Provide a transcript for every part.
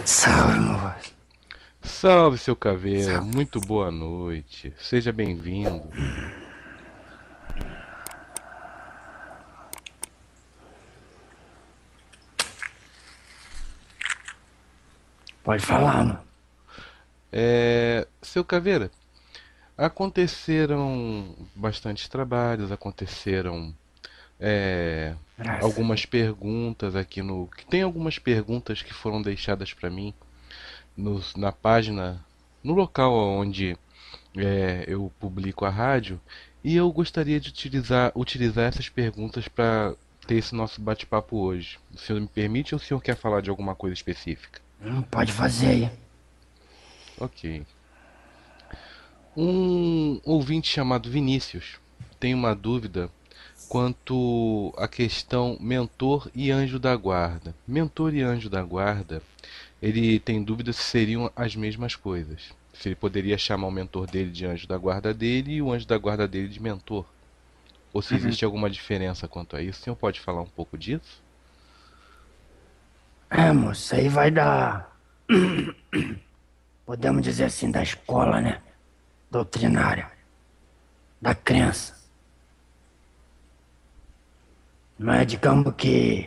Salve, moço. Salve, seu Caveira, Salve. muito boa noite. Seja bem-vindo. Pode falar, mano. Seu Caveira, aconteceram bastantes trabalhos, aconteceram é, Graças a algumas Deus. perguntas aqui no. Tem algumas perguntas que foram deixadas para mim na página, no local onde eu publico a rádio, e eu gostaria de utilizar essas perguntas para ter esse nosso bate-papo hoje. O senhor me permite ou o senhor quer falar de alguma coisa específica? Pode fazer aí. Ok. Um ouvinte chamado Vinícius tem uma dúvida quanto à questão mentor e anjo da guarda. Mentor e anjo da guarda, ele tem dúvida se seriam as mesmas coisas. Se ele poderia chamar o mentor dele de anjo da guarda dele e o anjo da guarda dele de mentor. Ou se Uhum. existe alguma diferença quanto a isso. O senhor pode falar um pouco disso? Moço, isso aí vai dar, podemos dizer assim, da escola, né? Doutrinária, da crença. Mas digamos que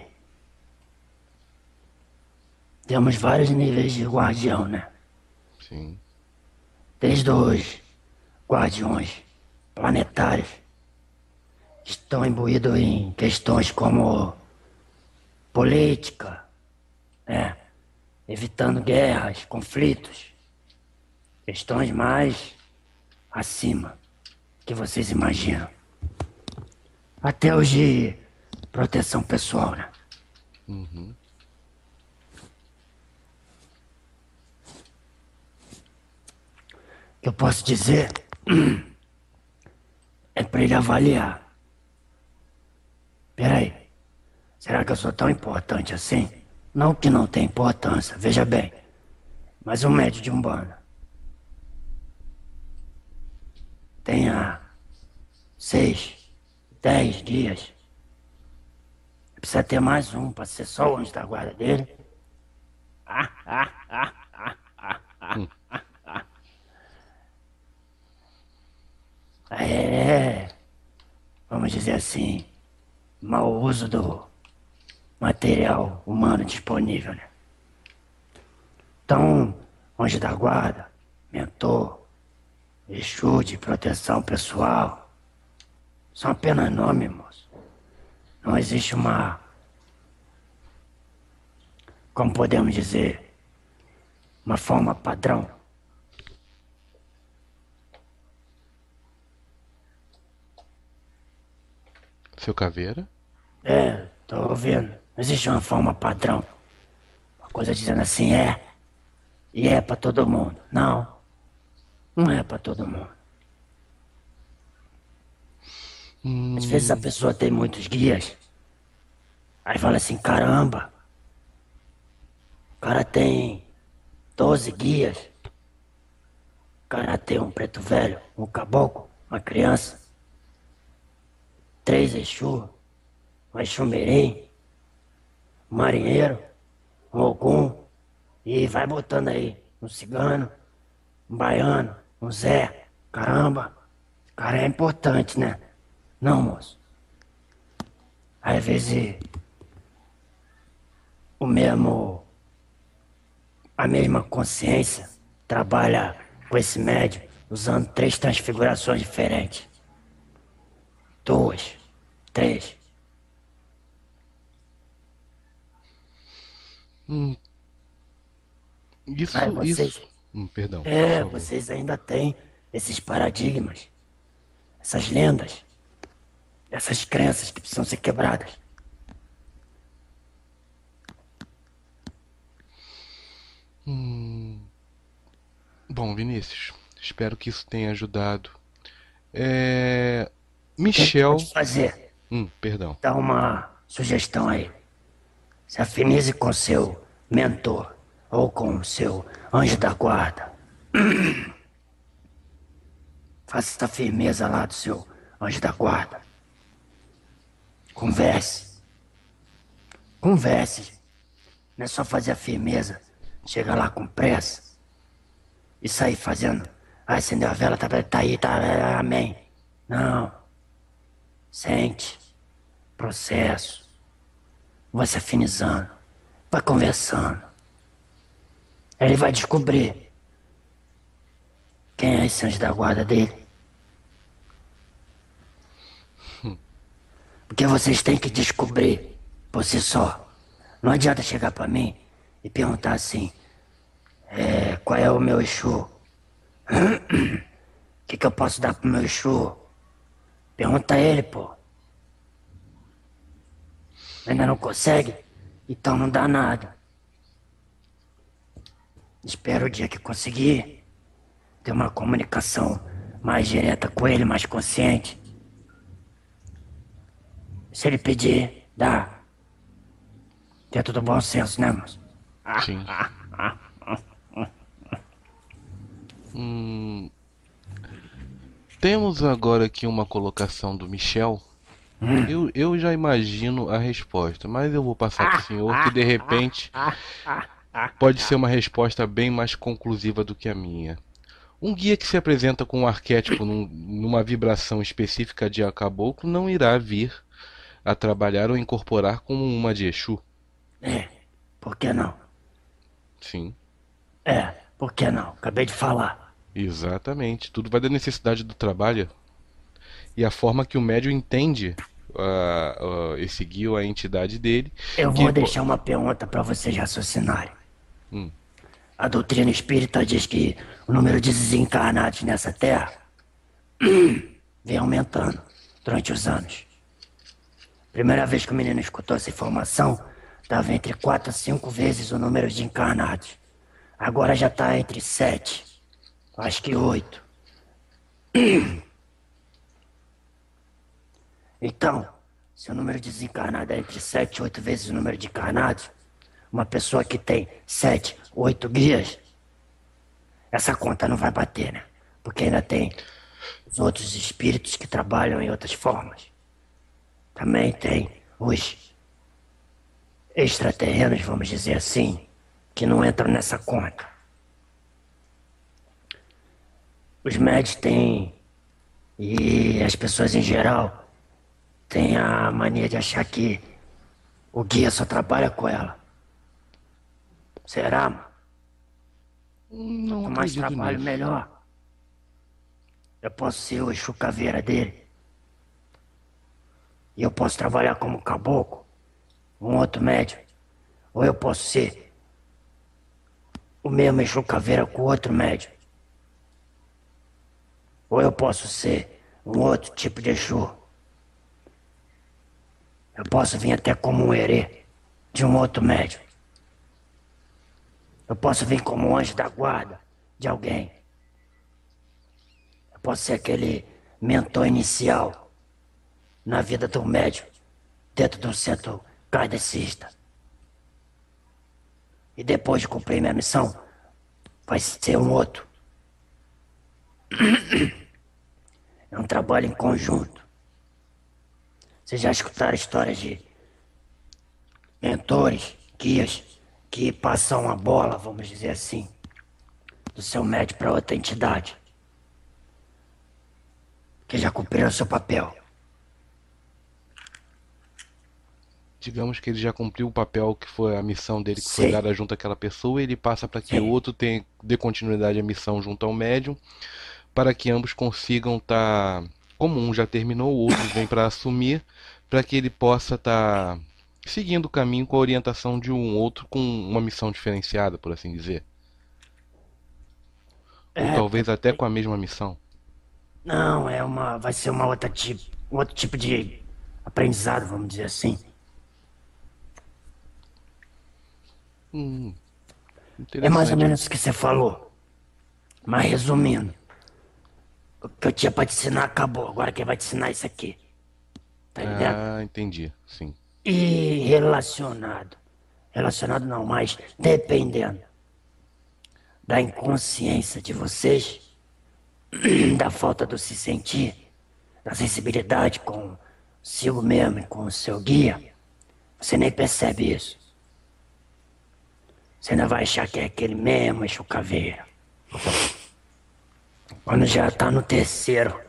temos vários níveis de guardião, né? Sim. Desde os guardiões planetários, que estão imbuídos em questões como política, né? Evitando guerras, conflitos, questões mais acima que vocês imaginam. Até os de proteção pessoal, né? Uhum. O que eu posso dizer é para ele avaliar. Peraí, será que eu sou tão importante assim? Não que não tenha importância, veja bem. Mas um médio de Umbanda tenha 6, 10 dias. Precisa ter mais um para ser só o anjo da guarda dele. Hum. É, vamos dizer assim, mau uso do material humano disponível, né? Então, anjo da guarda, mentor, Exu de proteção pessoal, são apenas nomes, moço. Não existe uma, como podemos dizer, uma forma padrão. Seu Caveira? Tô ouvindo. Não existe uma forma padrão. Uma coisa dizendo assim e é pra todo mundo. Não, não é pra todo mundo. Às vezes a Hum, pessoa tem muitos guias, aí fala assim, caramba, o cara tem 12 guias, o cara tem um preto velho, um caboclo, uma criança, 3 Exu, um Exu Mirim, um marinheiro, um Ogum, e vai botando aí um cigano, um baiano, um Zé. Caramba, o cara é importante, né? Não, moço. Às vezes o mesmo, a mesma consciência trabalha com esse médium usando 3 transfigurações diferentes. 2, 3. hum, Mas isso. vocês, Perdão, por favor. vocês ainda têm esses paradigmas, essas lendas, essas crenças que precisam ser quebradas. Bom, Vinícius, espero que isso tenha ajudado. É... O que é que pode Michel. fazer? Perdão. Dá uma sugestão aí. Se afinize com seu mentor ou com seu anjo da guarda. Faça essa firmeza lá do seu anjo da guarda. Converse. Converse. Não é só fazer a firmeza. chega lá com pressa e sair fazendo. Ah, acendeu a vela, tá aí, tá, amém. Não. Sente. Processo. Vai se afinizando. Vai conversando. Aí ele vai descobrir quem é esse anjo da guarda dele. Porque vocês têm que descobrir por si só. Não adianta chegar pra mim e perguntar assim, qual é o meu Exu? O que eu posso dar pro meu Exu? Pergunta a ele, pô. Ainda não consegue? Então não dá nada. Espero o dia que conseguir ter uma comunicação mais direta com ele, mais consciente. Se ele pedir, dá. Dentro do bom senso, né, moço? Sim. Temos agora aqui uma colocação do Michel. Eu já imagino a resposta, mas eu vou passar para o senhor que de repente pode ser uma resposta bem mais conclusiva do que a minha. Um guia que se apresenta com um arquétipo numa vibração específica de caboclo não irá vir a trabalhar ou incorporar como uma de Exu. Por que não? Sim, Por que não? Acabei de falar. exatamente. Tudo vai da necessidade do trabalho e a forma que o médium entende esse guia ou a entidade dele. Eu Que, vou deixar uma pergunta pra vocês raciocinarem. hum, A doutrina espírita diz que o número de desencarnados nessa terra vem aumentando durante os anos. Primeira vez que o menino escutou essa informação, estava entre 4 a 5 vezes o número de encarnados. Agora já está entre 7, acho que 8. Então, se o número de desencarnados é entre 7 e 8 vezes o número de encarnados, uma pessoa que tem 7, 8 guias, essa conta não vai bater, né? Porque ainda tem os outros espíritos que trabalham em outras formas. Também tem os extraterrenos, vamos dizer assim, que não entram nessa conta. Os médios têm, e as pessoas em geral, têm a mania de achar que o guia só trabalha com ela. Será, mano? não Quanto mais acredito trabalho, nisso. melhor. Eu posso ser o Exu Caveira dele. E eu posso trabalhar como caboclo, um outro médium. Ou eu posso ser o mesmo Exu Caveira com outro médium. Ou eu posso ser um outro tipo de Exu. Eu posso vir até como um herê de um outro médium. Eu posso vir como um anjo da guarda de alguém. Eu posso ser aquele mentor inicial na vida do médium dentro de um centro kardecista. E depois de cumprir minha missão, vai ser um outro. É um trabalho em conjunto. Vocês já escutaram histórias de mentores, guias, que passam a bola, vamos dizer assim, do seu médium para outra entidade, que já cumpriram o seu papel. Digamos que ele já cumpriu o papel que foi a missão dele, que foi Sim, dada junto àquela pessoa, e ele passa para que o sim. outro dê continuidade à missão junto ao médium, para que ambos consigam estar. Como um já terminou, o outro vem para assumir, para que ele possa estar seguindo o caminho com a orientação de um outro com uma missão diferenciada, por assim dizer. Ou talvez até com a mesma missão. Não, vai ser um outro tipo de aprendizado, vamos dizer assim. É mais ou Interessante. menos o que você falou. Mas resumindo, o que eu tinha pra te ensinar acabou. Agora quem vai te ensinar é isso aqui. Tá entendendo? Ah, entendi. Sim. E relacionado. Relacionado não, mas dependendo da inconsciência de vocês, da falta do se sentir, da sensibilidade consigo mesmo e com o seu guia, você nem percebe isso. Você ainda vai achar que é aquele mesmo Exu Caveira. Quando já tá no terceiro.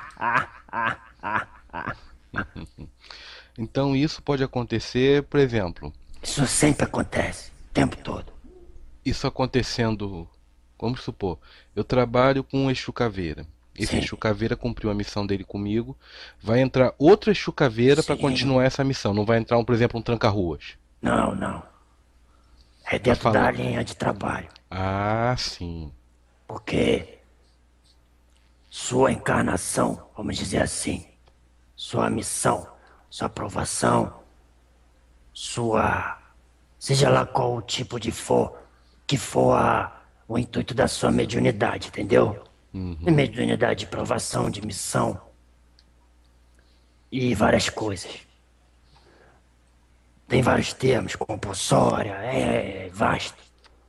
Então isso pode acontecer, por exemplo, Isso sempre acontece, o tempo todo. isso acontecendo, vamos supor, eu trabalho com um Exu Caveira. Esse Sim, Exu Caveira cumpriu a missão dele comigo. Vai entrar outro Exu Caveira para sim. continuar essa missão. Não vai entrar, por exemplo, um tranca-ruas. Não, não. É Tá dentro da falando. linha de trabalho. Ah, sim. Porque sua encarnação, vamos dizer assim, sua missão, sua aprovação, sua. Seja lá qual o tipo de for, que for o intuito da sua mediunidade, entendeu? De Uhum. mediunidade de provação, de missão e várias coisas. Tem vários termos, compulsória, é vasto.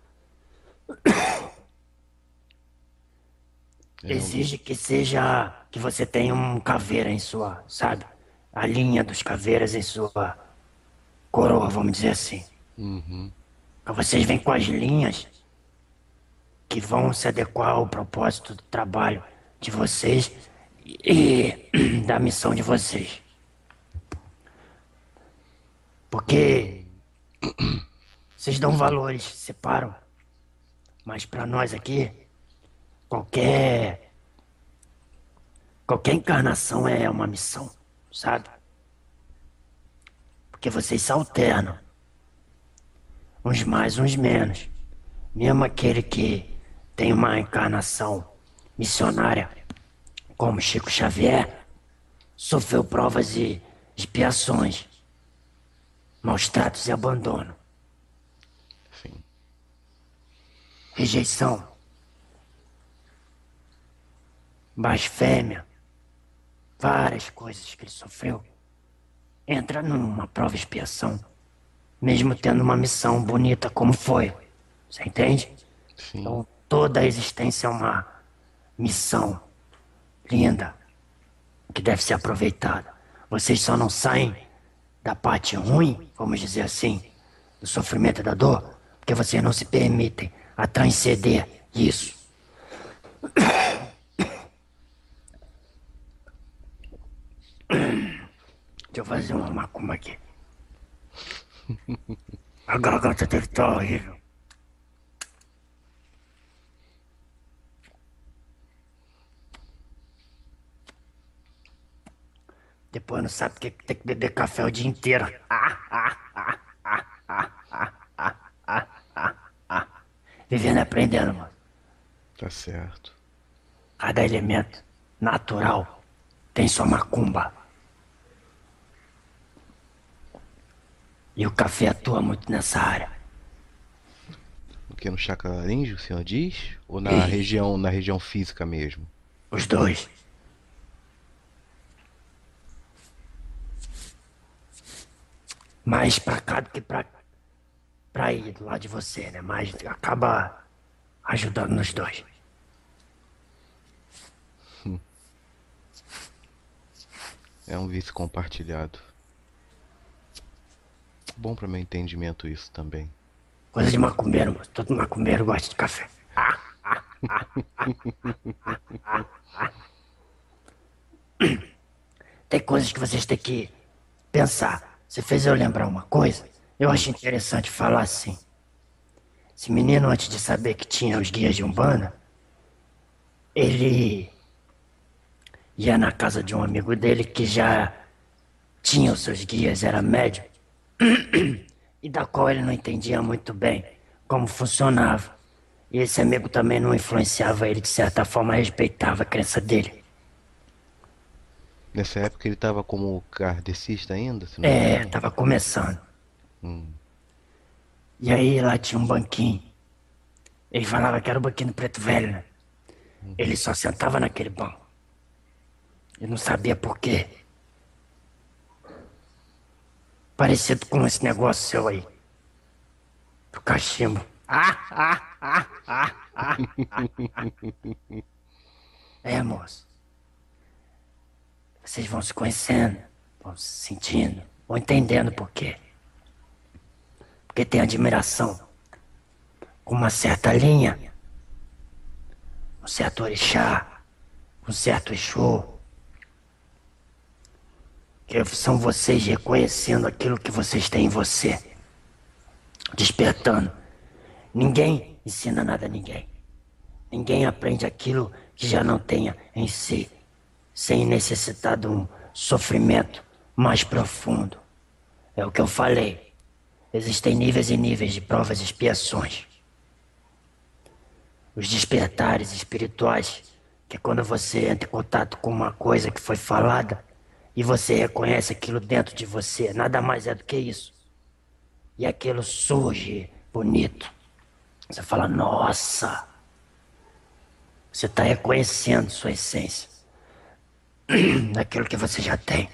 É um. Exige que seja, que você tenha um caveira em sua, sabe? A linha dos caveiras em sua coroa, vamos dizer assim. Uhum. Então vocês vêm com as linhas que vão se adequar ao propósito do trabalho de vocês e da missão de vocês. Porque vocês dão valores, separam. Mas para nós aqui, qualquer qualquer encarnação é uma missão, sabe? Porque vocês se alternam, uns mais, uns menos. Mesmo aquele que tem uma encarnação missionária, como Chico Xavier, sofreu provas e expiações, maus tratos e abandono, Sim. rejeição, blasfêmia, várias coisas que ele sofreu. Entra numa prova e expiação, mesmo tendo uma missão bonita como foi. Você entende? Sim. Então, toda a existência é uma missão linda que deve ser aproveitada. Vocês só não saem da parte ruim, vamos dizer assim, do sofrimento e da dor, porque vocês não se permitem a transcender isso. Deixa eu fazer uma macumba aqui. A garganta deve estar horrível. Depois não sabe porque tem que beber café o dia inteiro. Vivendo e aprendendo, mano. Tá certo. Cada elemento natural tem sua macumba. E o café atua muito nessa área. O que no chakra laríngeo, o senhor diz? Ou E na região física mesmo? os dois. Mais pra cá do que pra ir do lado de você, né? Mas acaba ajudando nos dois. É um vício compartilhado. Bom para meu entendimento isso também. Coisa de macumbeiro, moço. Todo macumbeiro gosta de café. Tem coisas que vocês têm que pensar. Você fez eu lembrar uma coisa. Eu acho interessante falar assim. Esse menino, antes de saber que tinha os guias de Umbanda, ele ia na casa de um amigo dele que já tinha os seus guias, era médium, e da qual ele não entendia muito bem como funcionava. E esse amigo também não influenciava ele, de certa forma respeitava a crença dele. Nessa época ele estava como kardecista ainda, se não me É, engano. tava começando. Hum. E aí lá tinha um banquinho. Ele falava que era o banquinho do preto velho, né? Ele só sentava naquele banco. E não sabia por quê. Parecido com esse negócio seu aí. Do cachimbo. É, moço. Vocês vão se conhecendo, vão se sentindo, vão entendendo por quê. Porque tem admiração. com uma certa linha, um certo orixá, um certo Exu, que são vocês reconhecendo aquilo que vocês têm em você, despertando. Ninguém ensina nada a ninguém. Ninguém aprende aquilo que já não tenha em si, sem necessitar de um sofrimento mais profundo. É o que eu falei. Existem níveis e níveis de provas e expiações. Os despertares espirituais, que é quando você entra em contato com uma coisa que foi falada e você reconhece aquilo dentro de você, nada mais é do que isso. E aquilo surge bonito. Você fala, nossa, você está reconhecendo sua essência daquilo que você já tem.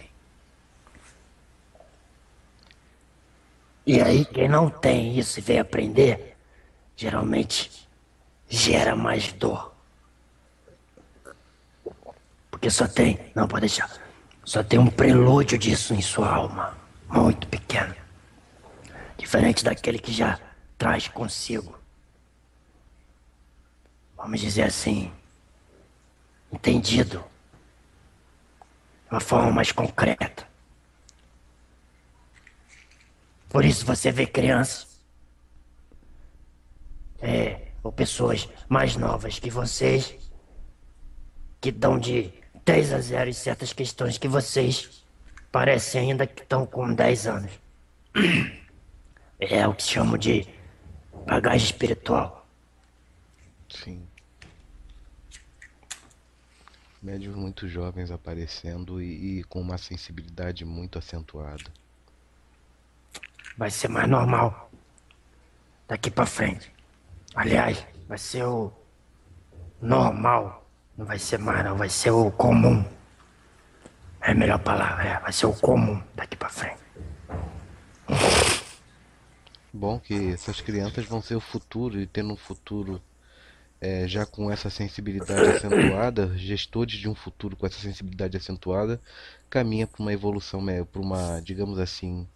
E aí, quem não tem isso e vem aprender, geralmente gera mais dor. Porque só tem, não pode deixar, só tem um prelúdio disso em sua alma, muito pequeno. Diferente daquele que já traz consigo, vamos dizer assim, entendido, de uma forma mais concreta. Por isso você vê crianças, ou pessoas mais novas que vocês, que dão de 10 a 0 em certas questões que vocês parecem ainda que estão com 10 anos. É o que chamam de bagagem espiritual. Sim. Médios muito jovens aparecendo e com uma sensibilidade muito acentuada. Vai ser mais normal daqui pra frente. Aliás, vai ser o normal. Não vai ser mais, não. Vai ser o comum. É a melhor palavra, vai ser o comum daqui pra frente. Bom que essas crianças vão ser o futuro e tendo um futuro já com essa sensibilidade acentuada, gestores de um futuro com essa sensibilidade acentuada, caminha para uma evolução, para uma, digamos assim,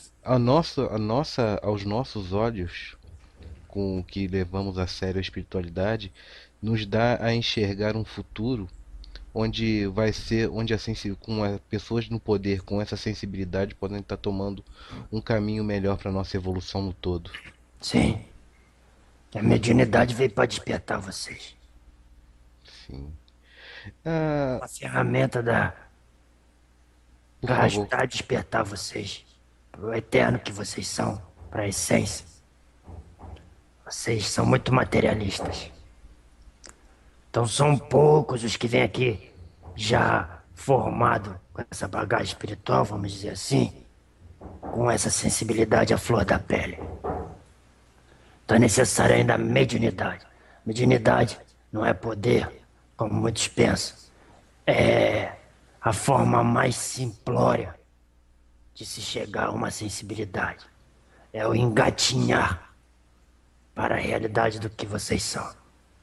aos nossos olhos, com o que levamos a sério a espiritualidade, nos dá a enxergar um futuro onde vai ser, onde pessoas no poder com essa sensibilidade podem estar tomando um caminho melhor para nossa evolução no todo. Sim. A mediunidade veio pra despertar vocês. Sim. Ah, Uma ferramenta por pra favor. ajudar a despertar vocês. Pro eterno que vocês são. Pra essência. Vocês são muito materialistas. Então são poucos os que vêm aqui já formado com essa bagagem espiritual, vamos dizer assim, com essa sensibilidade à flor da pele. Então é necessária ainda a mediunidade. Mediunidade não é poder, como muitos pensam. É a forma mais simplória de se chegar a uma sensibilidade. É o engatinhar para a realidade do que vocês são.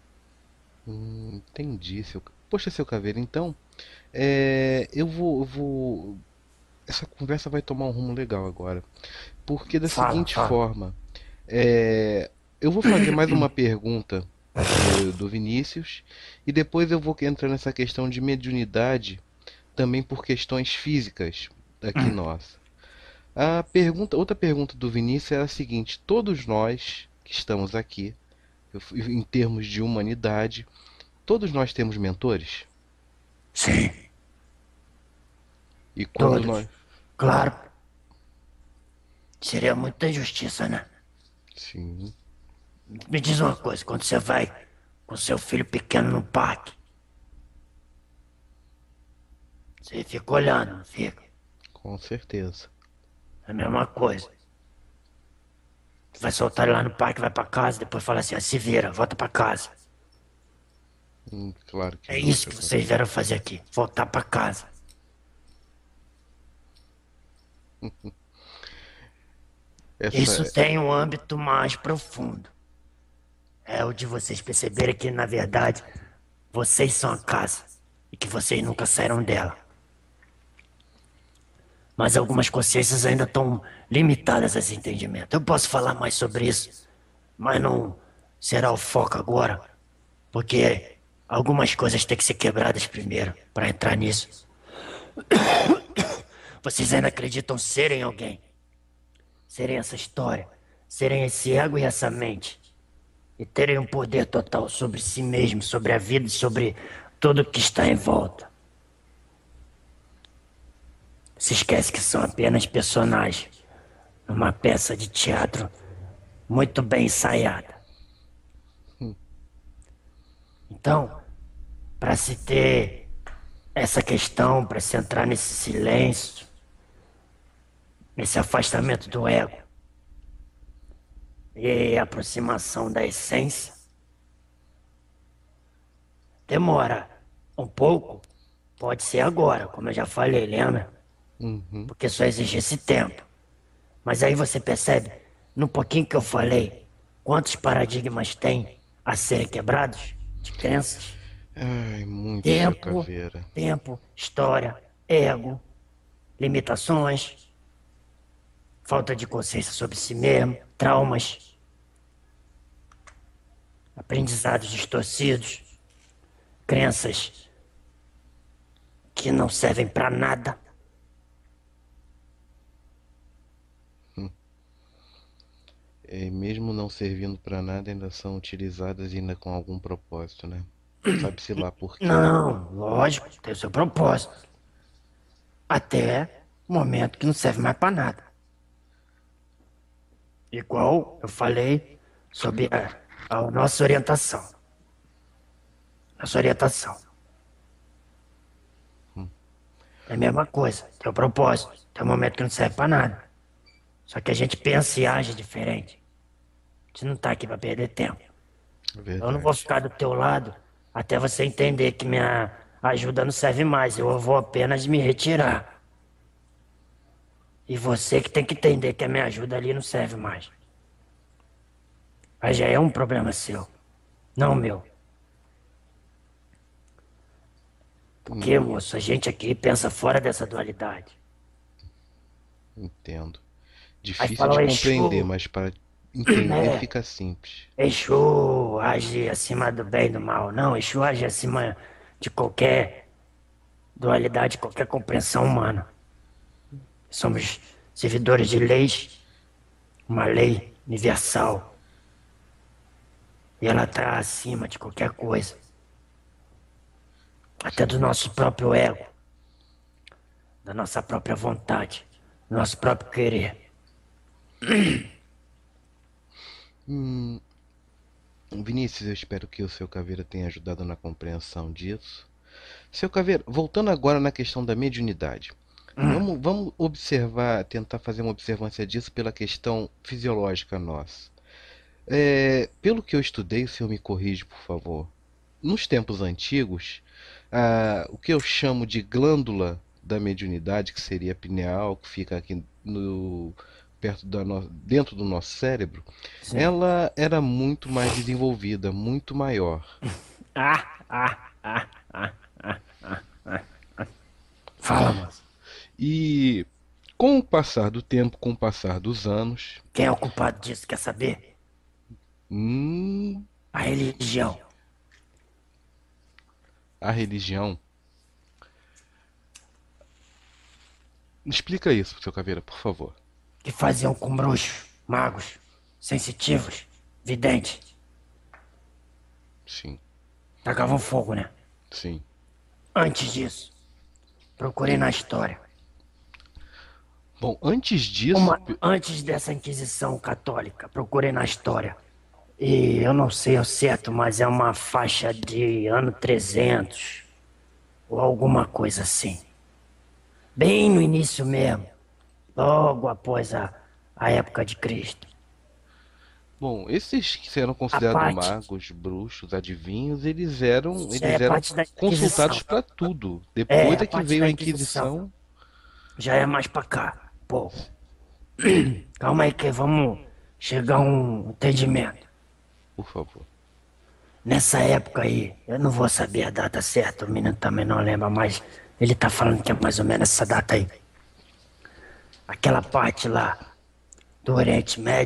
Entendi, seu. Poxa, seu Caveira, então, essa conversa vai tomar um rumo legal agora. Porque da Fala, seguinte fala. forma, eu vou fazer mais uma pergunta do Vinícius e depois eu vou entrar nessa questão de mediunidade também por questões físicas aqui nossa. Outra pergunta do Vinícius é a seguinte: todos nós que estamos aqui, em termos de humanidade, todos nós temos mentores? Sim, E quando todos. nós. Claro. Seria muita injustiça, né? Sim, Me diz uma coisa, quando você vai com seu filho pequeno no parque, você fica olhando, não fica? com certeza. É a mesma coisa. Você vai soltar ele lá no parque, vai pra casa, depois fala assim, se vira, volta pra casa. Claro que É não, isso seu que vocês Caveira. vieram fazer aqui, voltar pra casa. Essa. Isso tem um âmbito mais profundo. É o de vocês perceberem que, na verdade, vocês são a casa e que vocês nunca saíram dela. Mas algumas consciências ainda estão limitadas a esse entendimento. Eu posso falar mais sobre isso, mas será o foco agora, porque algumas coisas têm que ser quebradas primeiro para entrar nisso. Vocês ainda acreditam serem alguém, serem essa história, serem esse ego e essa mente, e terem um poder total sobre si mesmo, sobre a vida e sobre tudo que está em volta. Se esquece que são apenas personagens numa peça de teatro muito bem ensaiada. Então, para se ter essa questão, para se entrar nesse silêncio, nesse afastamento do ego e aproximação da essência, demora um pouco, pode ser agora, como eu já falei, lembra? Uhum. Porque só exige esse tempo. Mas aí você percebe, no pouquinho que eu falei, quantos paradigmas tem a serem quebrados de crenças? Ai, muito, seu Tempo, Caveira. tempo, história, ego, limitações, falta de consciência sobre si mesmo, traumas, aprendizados distorcidos, crenças que não servem pra nada. E mesmo não servindo pra nada, ainda são utilizadas ainda com algum propósito, né? Sabe-se lá por quê. Não, lógico, tem o seu propósito. Até o momento que não serve mais pra nada. Igual eu falei sobre a nossa orientação. Nossa orientação. É a mesma coisa, tem o propósito, tem um momento que não serve pra nada. Só que a gente pensa e age diferente. A gente não tá aqui pra perder tempo. Eu não vou Verdade. ficar do teu lado até você entender que minha ajuda não serve mais. Eu vou apenas me retirar. E você que tem que entender que a minha ajuda ali não serve mais. Aí já é um problema seu, não meu. Porque, Hum, moço, a gente aqui pensa fora dessa dualidade. entendo. Aí Difícil fala de o compreender, Exu, mas para entender né? fica simples. Exu age acima do bem e do mal. Não, Exu age acima de qualquer dualidade, qualquer compreensão humana. Somos servidores de leis, uma lei universal. E ela está acima de qualquer coisa. Até do nosso próprio ego, da nossa própria vontade, do nosso próprio querer. Hum, Vinícius, eu espero que o seu Caveira tenha ajudado na compreensão disso. Seu Caveira, voltando agora na questão da mediunidade. Hum, Vamos observar, tentar fazer uma observância disso pela questão fisiológica nossa. Pelo que eu estudei, o senhor me corrige, por favor. Nos tempos antigos, o que eu chamo de glândula da mediunidade, que seria a pineal, que fica aqui no, dentro do nosso cérebro, sim. ela era muito mais desenvolvida, muito maior. Ah, ah, ah, ah, ah, ah, ah. Fala, moço. E com o passar do tempo, com o passar dos anos, Quem é o culpado disso, quer saber? hum, A religião. a religião. Explica isso, seu Caveira, por favor. Que faziam com bruxos, magos, sensitivos, videntes. Sim, Tagavam fogo, né? sim. Antes disso, procurei na história. Bom, antes disso, Antes dessa Inquisição Católica, procurei na história. E eu não sei ao certo, mas é uma faixa de ano 300 ou alguma coisa assim. Bem no início mesmo, logo após a época de Cristo. bom, esses que eram A considerados parte, magos, bruxos, adivinhos, isso já eles é eram parte da consultados Inquisição. para tudo. É, Depois a é que parte veio da a Inquisição. Inquisição. Já é mais pra cá, pouco. Calma aí que vamos chegar a um entendimento. Por favor. Nessa época aí, eu não vou saber a data certa, o menino também não lembra, mas ele tá falando que é mais ou menos essa data aí. Aquela parte lá do Oriente Médio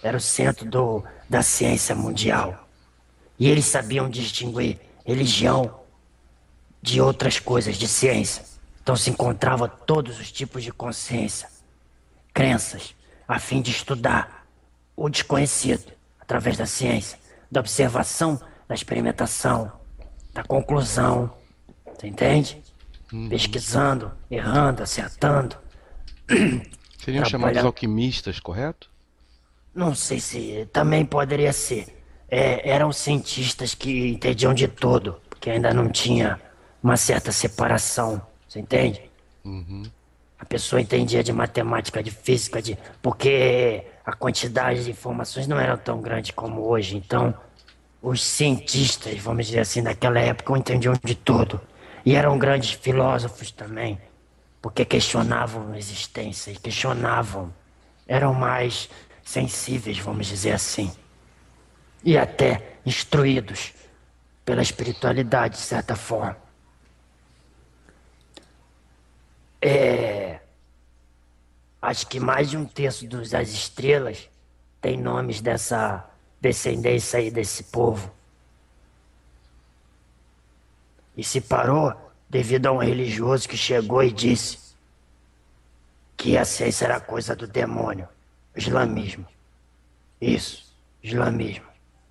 era o centro da ciência mundial. E eles sabiam distinguir religião de outras coisas, de ciência. Então se encontrava todos os tipos de consciência, crenças, a fim de estudar o desconhecido através da ciência, da observação, da experimentação, da conclusão. Você entende? Uhum. Pesquisando, errando, acertando, Seriam chamados trabalhando. alquimistas, correto? Não sei se também poderia ser. Eram cientistas que entendiam de tudo, porque ainda não tinha uma certa separação. Você entende? Uhum. A pessoa entendia de matemática, de física, porque a quantidade de informações não era tão grande como hoje. Então, os cientistas, vamos dizer assim, naquela época entendiam de tudo. E eram grandes filósofos também, porque questionavam a existência e questionavam. Eram mais sensíveis, vamos dizer assim. E até instruídos pela espiritualidade, de certa forma. Acho que mais de um terço das estrelas tem nomes dessa descendência aí desse povo. E se parou devido a um religioso que chegou e disse que a ciência era coisa do demônio. O islamismo. Isso, islamismo.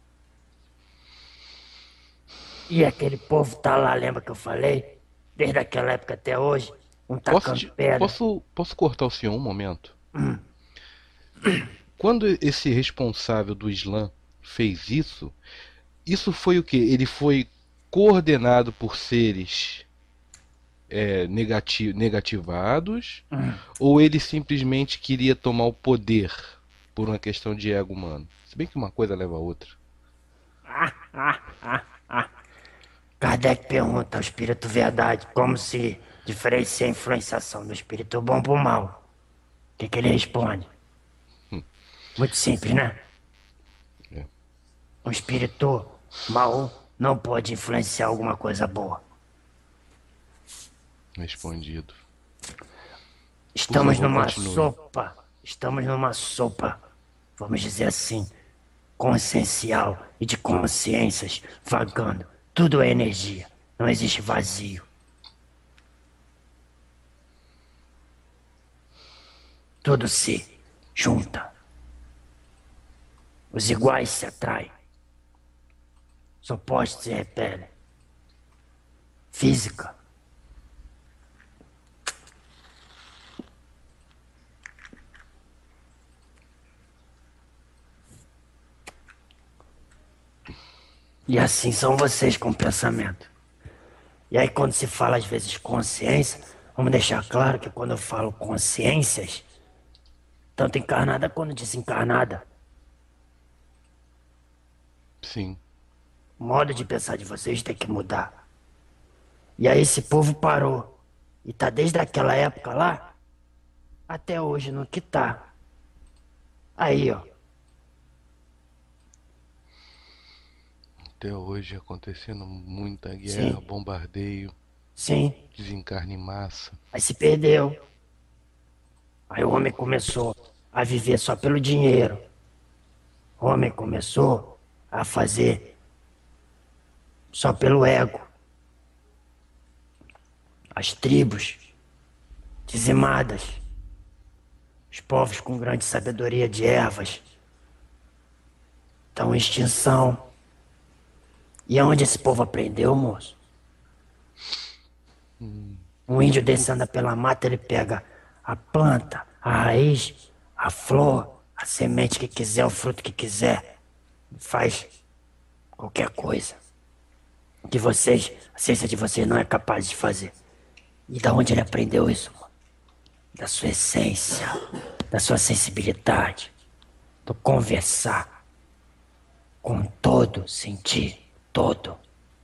E aquele povo tá lá, lembra que eu falei? Desde aquela época até hoje, um Posso, tacando pedra. posso cortar o senhor um momento? Quando esse responsável do Islã fez isso, isso foi o que? Ele foi coordenado por seres negativados, ou ele simplesmente queria tomar o poder por uma questão de ego humano? Se bem que uma coisa leva a outra. Kardec pergunta ao espírito verdade como se diferencia a influenciação do espírito bom pro mal. O que ele responde? Muito simples, né? É, Um espírito mau não pode influenciar alguma coisa boa. respondido. Por Estamos favor, numa continue. sopa, estamos numa sopa, vamos dizer assim, consciencial e de consciências vagando. Tudo é energia, não existe vazio. Tudo se junta. Os iguais se atraem. Os opostos se repelem. Física. E assim são vocês com o pensamento. E aí quando se fala às vezes consciência, vamos deixar claro que quando eu falo consciências, tanto encarnada quanto desencarnada, Sim. o modo de pensar de vocês tem que mudar. E aí esse povo parou. E tá desde aquela época lá até hoje no que tá. Aí, ó. Até hoje acontecendo muita guerra, Sim, bombardeio, sim. desencarne em massa. Aí se perdeu. Aí o homem começou a viver só pelo dinheiro. O homem começou a fazer só pelo ego. As tribos dizimadas. Os povos com grande sabedoria de ervas estão em extinção. E aonde esse povo aprendeu, moço? Um índio descendo pela mata, ele pega a planta, a raiz, a flor, a semente que quiser, o fruto que quiser. Faz qualquer coisa que vocês, a ciência de vocês não é capaz de fazer. E da onde ele aprendeu isso, mano? Da sua essência, da sua sensibilidade, do conversar com todo, sentir todo.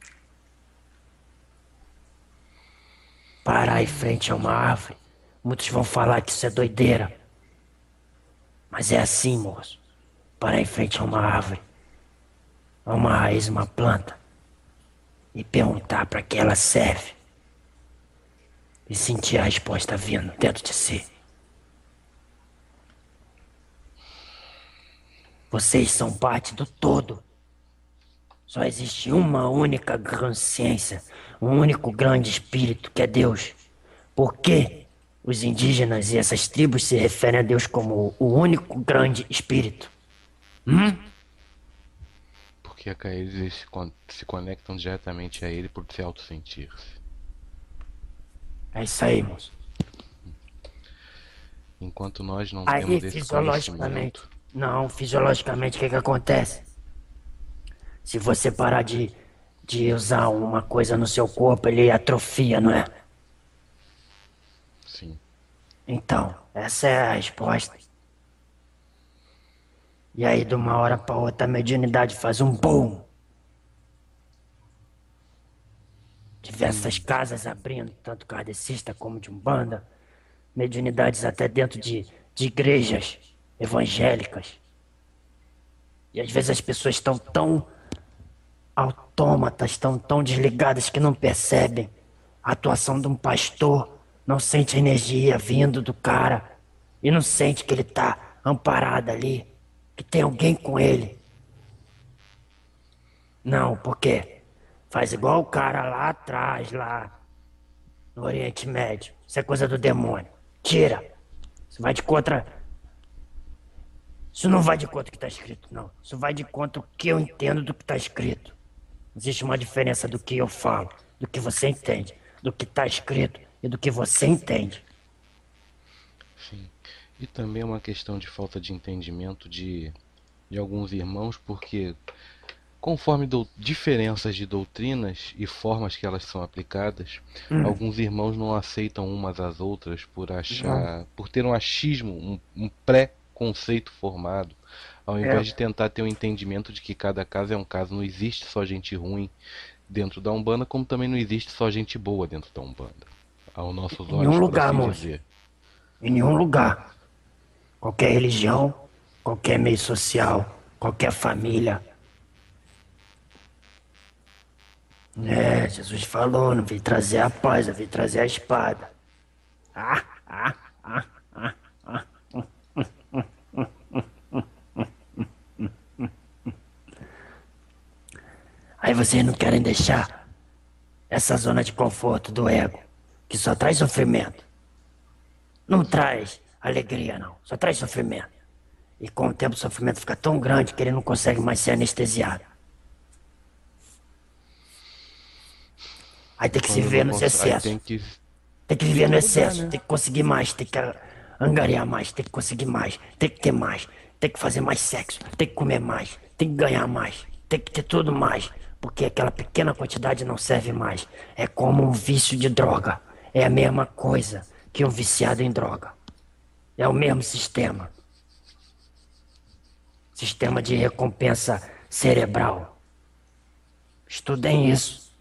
Parar em frente a uma árvore, muitos vão falar que isso é doideira. Mas é assim, moço. Parar em frente a uma árvore, a uma raiz, uma planta, e perguntar para que ela serve. E sentir a resposta vindo dentro de si. Vocês são parte do todo. Só existe uma única grande ciência, um único grande espírito, que é Deus. Por que os indígenas e essas tribos se referem a Deus como o único grande espírito? Hum? Porque eles se conectam diretamente a ele por se autossentir-se. É isso aí, moço. Enquanto nós não Aí, temos esse fisiologicamente. conhecimento, Não, fisiologicamente, o que que acontece? Se você parar de usar uma coisa no seu corpo, ele atrofia, não é? sim. Então, essa é a resposta. E aí, de uma hora pra outra, a mediunidade faz um boom. Diversas casas abrindo, tanto kardecista como de umbanda. Mediunidades até dentro de igrejas evangélicas. E às vezes as pessoas estão tão autômatas, estão tão desligadas que não percebem a atuação de um pastor, não sente a energia vindo do cara e não sente que ele tá amparado ali, que tem alguém com ele. Não, por quê? Faz igual o cara lá atrás, lá no Oriente Médio. Isso é coisa do demônio. Tira. Isso vai de contra. Isso não vai de contra o que tá escrito, não. Isso vai de contra o que eu entendo do que tá escrito. Existe uma diferença do que eu falo, do que você entende, do que tá escrito e do que você entende. Sim. E também é uma questão de falta de entendimento de alguns irmãos, porque conforme diferenças de doutrinas e formas que elas são aplicadas, alguns irmãos não aceitam umas às outras Não, por ter um achismo, um pré-conceito formado, ao é. invés de tentar ter um entendimento de que cada caso é um caso. Não existe só gente ruim dentro da Umbanda, como também não existe só gente boa dentro da Umbanda, aos nossos Em nenhum olhos, por lugar, assim moço. dizer. Em nenhum lugar. Qualquer religião, qualquer meio social, qualquer família. É, Jesus falou, não veio trazer a paz, eu vim trazer a espada. Ah, ah, ah, ah, ah. Aí vocês não querem deixar essa zona de conforto do ego, que só traz sofrimento. Não traz alegria, não. Só traz sofrimento. E com o tempo o sofrimento fica tão grande que ele não consegue mais ser anestesiado. Aí tem que se Quando viver não nos consegue, aí excessos. tem que Tem que viver no mudar, excesso, né? tem que conseguir mais, tem que angariar mais, tem que conseguir mais, tem que ter mais, tem que fazer mais sexo, tem que comer mais, tem que ganhar mais, tem que ter tudo mais, porque aquela pequena quantidade não serve mais. É como um vício de droga. É a mesma coisa que um viciado em droga. É o mesmo sistema. Sistema de recompensa cerebral. Estudem isso.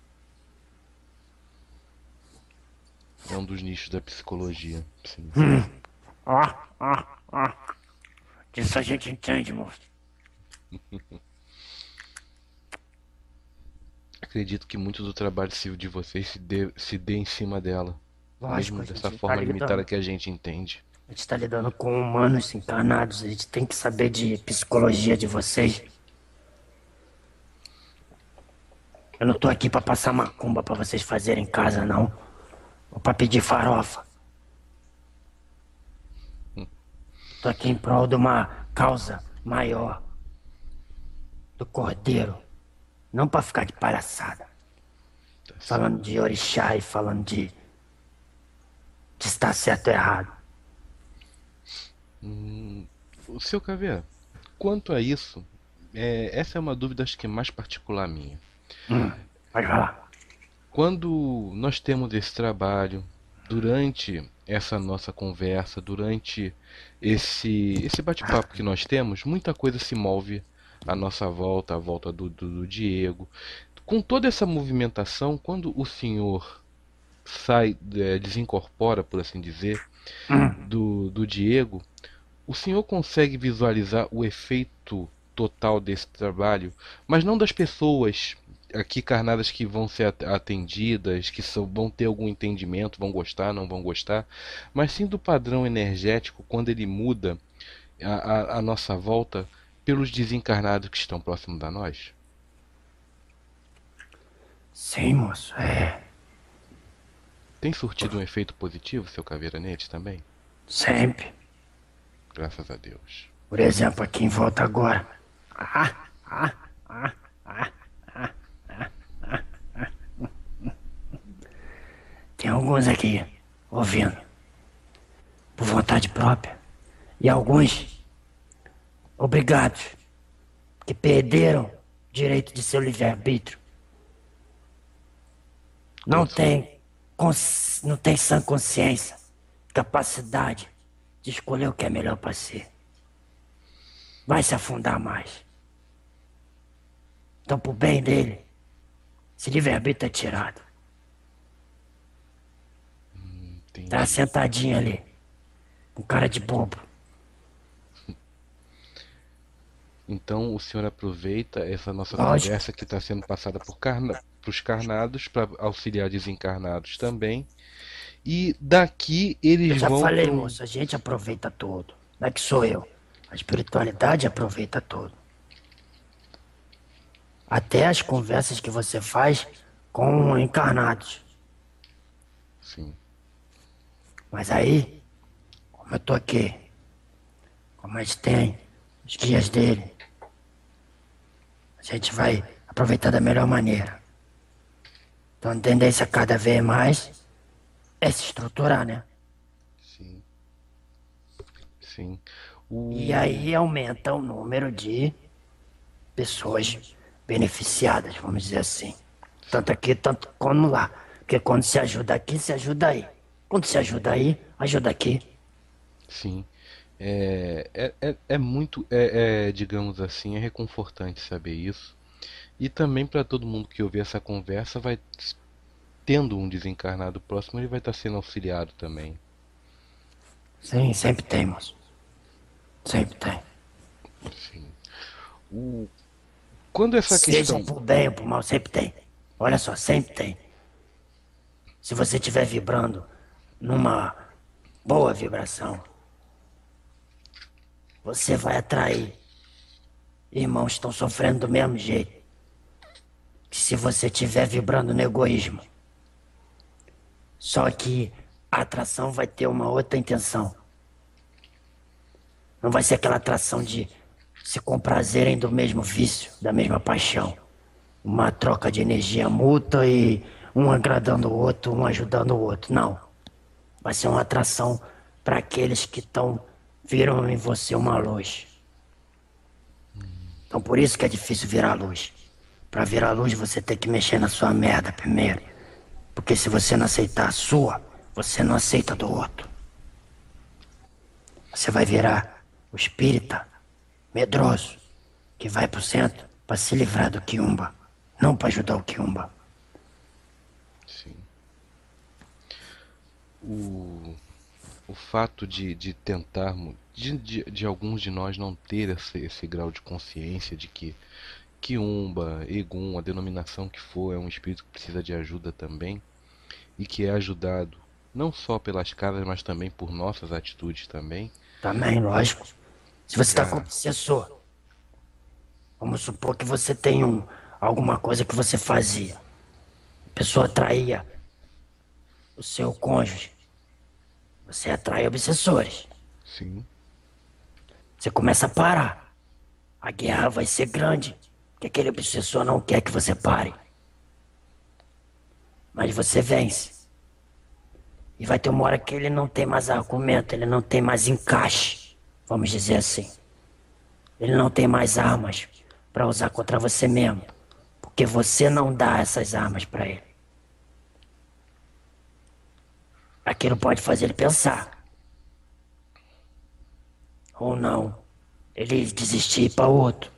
É um dos nichos da psicologia. Sim. Ó, ó, ó. Disso a gente entende, moço. Acredito que muito do trabalho civil de vocês se dê em cima dela. Lógico, Mesmo a dessa gente tá forma limitada lidando. que a gente entende. A gente tá lidando com humanos encarnados, a gente tem que saber de psicologia de vocês. Eu não tô aqui pra passar macumba pra vocês fazerem em casa, não. Ou pra pedir farofa. Tô aqui em prol de uma causa maior. Do cordeiro. Não pra ficar de palhaçada. Tá certo. Falando de orixá e falando de estar certo ou errado. O seu Caveira, quanto a isso, essa é uma dúvida acho que é mais particular minha. Pode falar. Quando nós temos esse trabalho, durante essa nossa conversa, durante esse bate-papo que nós temos, muita coisa se move à nossa volta, à volta do Diego. Com toda essa movimentação, quando o senhor sai, desincorpora, por assim dizer, do Diego, o senhor consegue visualizar o efeito total desse trabalho, mas não das pessoas aqui carnadas que vão ser atendidas, que vão ter algum entendimento, vão gostar, não vão gostar, mas sim do padrão energético quando ele muda à nossa volta, pelos desencarnados que estão próximos a nós? Sim, moço, é. Tem surtido um efeito positivo, seu caveira neles também? Sempre. Graças a Deus. Por exemplo, aqui em volta agora. Ah, ah, ah. Tem alguns aqui ouvindo por vontade própria. E alguns obrigados, que perderam o direito de seu livre-arbítrio. Não Todos. tem, não tem sã consciência, capacidade de escolher o que é melhor para si. Vai se afundar mais. Então, pro bem dele, esse livre-arbítrio é tirado. Entendi. Tá sentadinho ali, com cara de bobo. Então o senhor aproveita essa nossa Lógico. conversa que está sendo passada para os carnados, para auxiliar desencarnados também. E daqui Eu eles já vão falei, para um. moço, a gente aproveita tudo. Não é que sou eu. A espiritualidade aproveita tudo. Até as conversas que você faz com encarnados. Sim, Mas aí, como eu tô aqui, como a gente tem os guias dele, a gente vai aproveitar da melhor maneira. Então a tendência cada vez mais é se estruturar, né? sim, sim. E O... aí aumenta o número de pessoas beneficiadas, vamos dizer assim. Tanto aqui, tanto como lá. Porque quando se ajuda aqui, se ajuda aí. Quando se ajuda aí, ajuda aqui. Sim. É muito, digamos assim, é reconfortante saber isso. E também para todo mundo que ouvir essa conversa, vai tendo um desencarnado próximo, ele vai estar sendo auxiliado também. Sim, sempre tem, moço. Sempre tem. Sim. O... Quando essa Seja questão. por bem ou por mal, sempre tem. Olha só, sempre tem. Se você estiver vibrando numa boa vibração, você vai atrair irmãos que estão sofrendo do mesmo jeito. Que se você estiver vibrando no egoísmo. Só que a atração vai ter uma outra intenção. Não vai ser aquela atração de se comprazerem do mesmo vício, da mesma paixão. Uma troca de energia mútua e um agradando o outro, um ajudando o outro. Não. Vai ser uma atração para aqueles que viram em você uma luz. Então por isso que é difícil virar luz. Para virar luz você tem que mexer na sua merda primeiro. Porque se você não aceitar a sua, você não aceita do outro. Você vai virar o espírita medroso que vai pro centro para se livrar do quiumba, não para ajudar o quiumba. Sim. O fato de tentarmos, de alguns de nós não ter esse grau de consciência de que Quiumba, Egum, a denominação que for, é um espírito que precisa de ajuda também e que é ajudado não só pelas casas, mas também por nossas atitudes também. Também, lógico. Se você está com Já, obsessor, vamos supor que você tem alguma coisa que você fazia. A pessoa atraía o seu cônjuge. Você atrai obsessores. sim, Você começa a parar. A guerra vai ser grande, porque aquele obsessor não quer que você pare. Mas você vence. E vai ter uma hora que ele não tem mais argumento, ele não tem mais encaixe, vamos dizer assim. Ele não tem mais armas para usar contra você mesmo, porque você não dá essas armas para ele. Aquilo pode fazer ele pensar. Ou não. Ele desistir e ir para outro.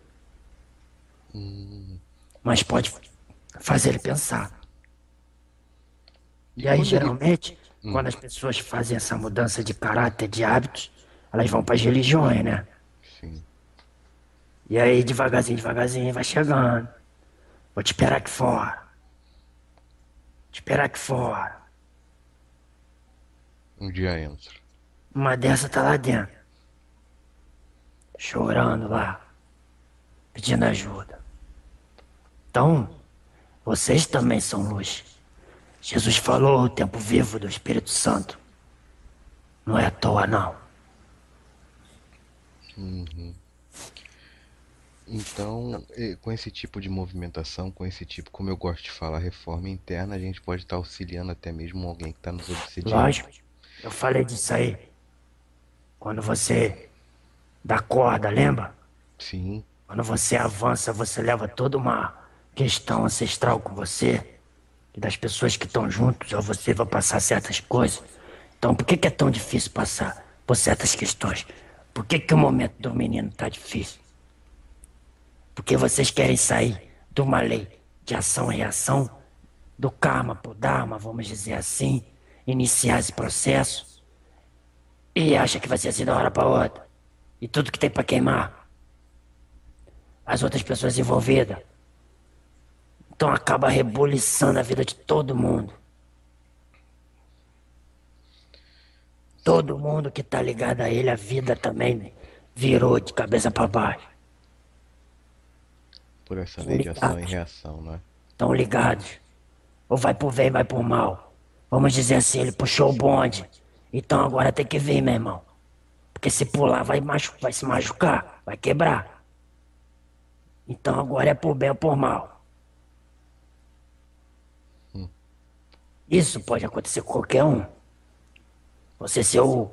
Mas pode fazer ele pensar. e E aí, quando ele. geralmente, quando as pessoas fazem essa mudança de caráter, de hábitos, elas vão para as religiões, né? Sim, E aí, devagarzinho, devagarzinho, vai chegando. Vou te esperar aqui fora. Te esperar aqui fora. um dia entra. Uma dessa tá lá dentro. chorando lá, pedindo ajuda. Então, vocês também são luz. Jesus falou o tempo vivo do Espírito Santo. Não é à toa, não. Uhum. Então, com esse tipo de movimentação, com esse tipo, como eu gosto de falar, reforma interna, a gente pode estar auxiliando até mesmo alguém que está nos obsediando. Lógico, eu falei disso aí. Quando você dá corda, lembra? Sim, Quando você avança, você leva toda uma questão ancestral com você. E das pessoas que estão juntos, ou você vai passar certas coisas. Então, por que é tão difícil passar por certas questões? Por que o momento do menino tá difícil? Porque vocês querem sair de uma lei de ação e reação, do karma pro dharma, vamos dizer assim, iniciar esse processo e acha que vai ser assim de uma hora para outra. E tudo que tem para queimar, as outras pessoas envolvidas. Então acaba rebuliçando a vida de todo mundo. Todo mundo que tá ligado a ele, a vida também virou de cabeça para baixo. por essa Estão lei de ação e ligados. reação, né? Estão ligados. Ou vai por bem, vai por mal. Vamos dizer assim, ele puxou o bonde. Então agora tem que vir, meu irmão. Porque se pular vai se machucar, vai quebrar. Então agora é por bem ou por mal. Isso pode acontecer com qualquer um. Você ser o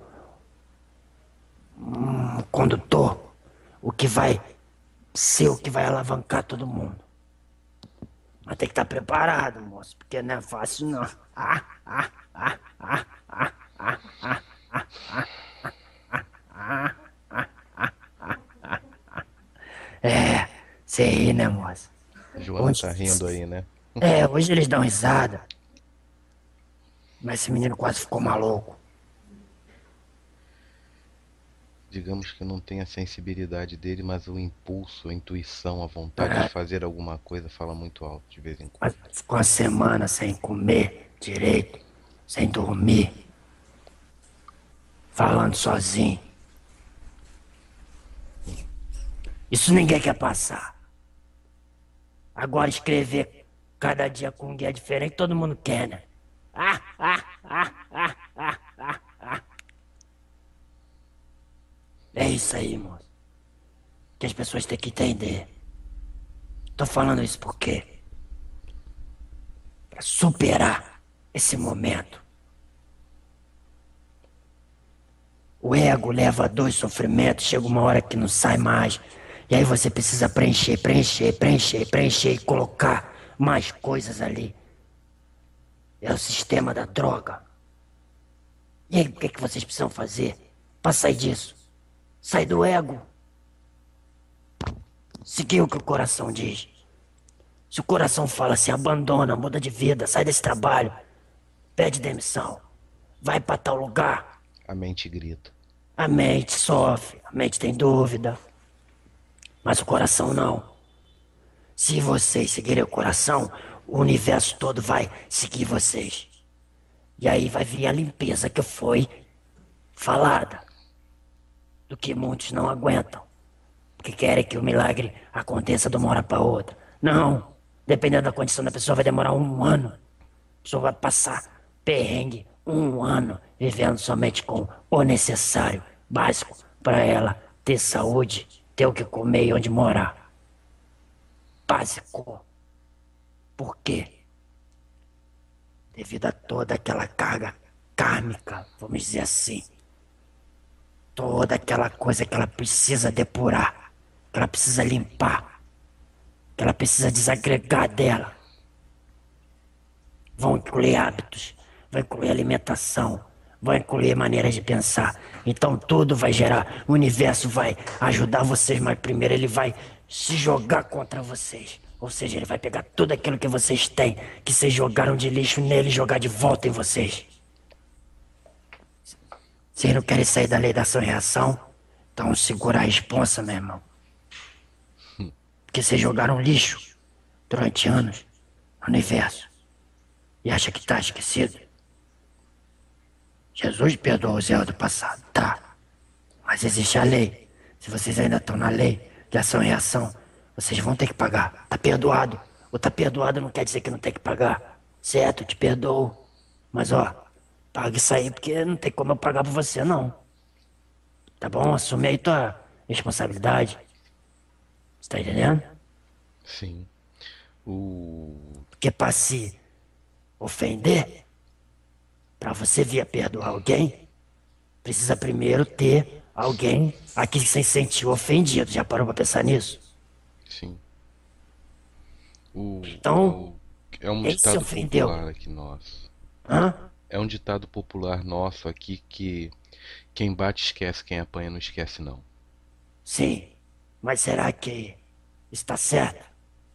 condutor, o que vai ser o que vai alavancar todo mundo. Mas tem que estar preparado, moço, porque não é fácil não. É, você ri, né, moço? Joana Hoje, tá rindo aí, né? hoje eles dão risada. Mas esse menino quase ficou maluco. Digamos que não tem a sensibilidade dele, mas o impulso, a intuição, a vontade de fazer alguma coisa fala muito alto de vez em quando. Quase ficou uma semana sem comer direito, sem dormir, falando sozinho. Isso ninguém quer passar. Agora escrever cada dia com um guia diferente, todo mundo quer, né? É isso aí, moço. Que as pessoas têm que entender. Tô falando isso por quê? Pra superar esse momento. O ego leva a dor e sofrimento, chega uma hora que não sai mais. E aí você precisa preencher, preencher, preencher, preencher e colocar mais coisas ali. É o sistema da droga. E aí, o que vocês precisam fazer para sair disso? Sair do ego. Seguir o que o coração diz. Se o coração fala assim, abandona, muda de vida, sai desse trabalho, pede demissão, vai para tal lugar, A mente grita. a mente sofre, a mente tem dúvida, mas o coração não. Se vocês seguirem o coração, o universo todo vai seguir vocês. E aí vai vir a limpeza que foi falada, do que muitos não aguentam, porque querem que o milagre aconteça de uma hora para outra. Não, dependendo da condição da pessoa, vai demorar um ano. A pessoa vai passar perrengue um ano vivendo somente com o necessário, básico, para ela ter saúde, ter o que comer e onde morar. Básico. Por quê? Devido a toda aquela carga kármica, vamos dizer assim. Toda aquela coisa que ela precisa depurar, que ela precisa limpar, que ela precisa desagregar dela. Vão incluir hábitos, vai incluir alimentação, vai incluir maneiras de pensar. Então tudo vai gerar, o universo vai ajudar vocês, mas primeiro ele vai se jogar contra vocês. Ou seja, ele vai pegar tudo aquilo que vocês têm, que vocês jogaram de lixo nele e jogar de volta em vocês. Vocês não querem sair da lei da ação e reação? Então segura a responsa, meu irmão. Porque vocês jogaram lixo durante anos no universo. E acha que tá esquecido? Jesus perdoou o Zé do passado, tá. Mas existe a lei. Se vocês ainda estão na lei de ação e reação, vocês vão ter que pagar. Tá perdoado. O tá perdoado não quer dizer que não tem que pagar. Certo, eu te perdoo. Mas ó, paga isso aí porque não tem como eu pagar por você, não. Tá bom? Assume aí tua responsabilidade. Você tá entendendo? Sim. O. Porque pra se ofender, pra você vir a perdoar alguém, precisa primeiro ter alguém a que se sentiu ofendido. Já parou pra pensar nisso? Sim. O. Então, É um quem se ditado ofendeu? popular aqui nosso. Hã? É um ditado popular nosso aqui que quem bate esquece, quem apanha não esquece, não. Sim. Mas será que está certo?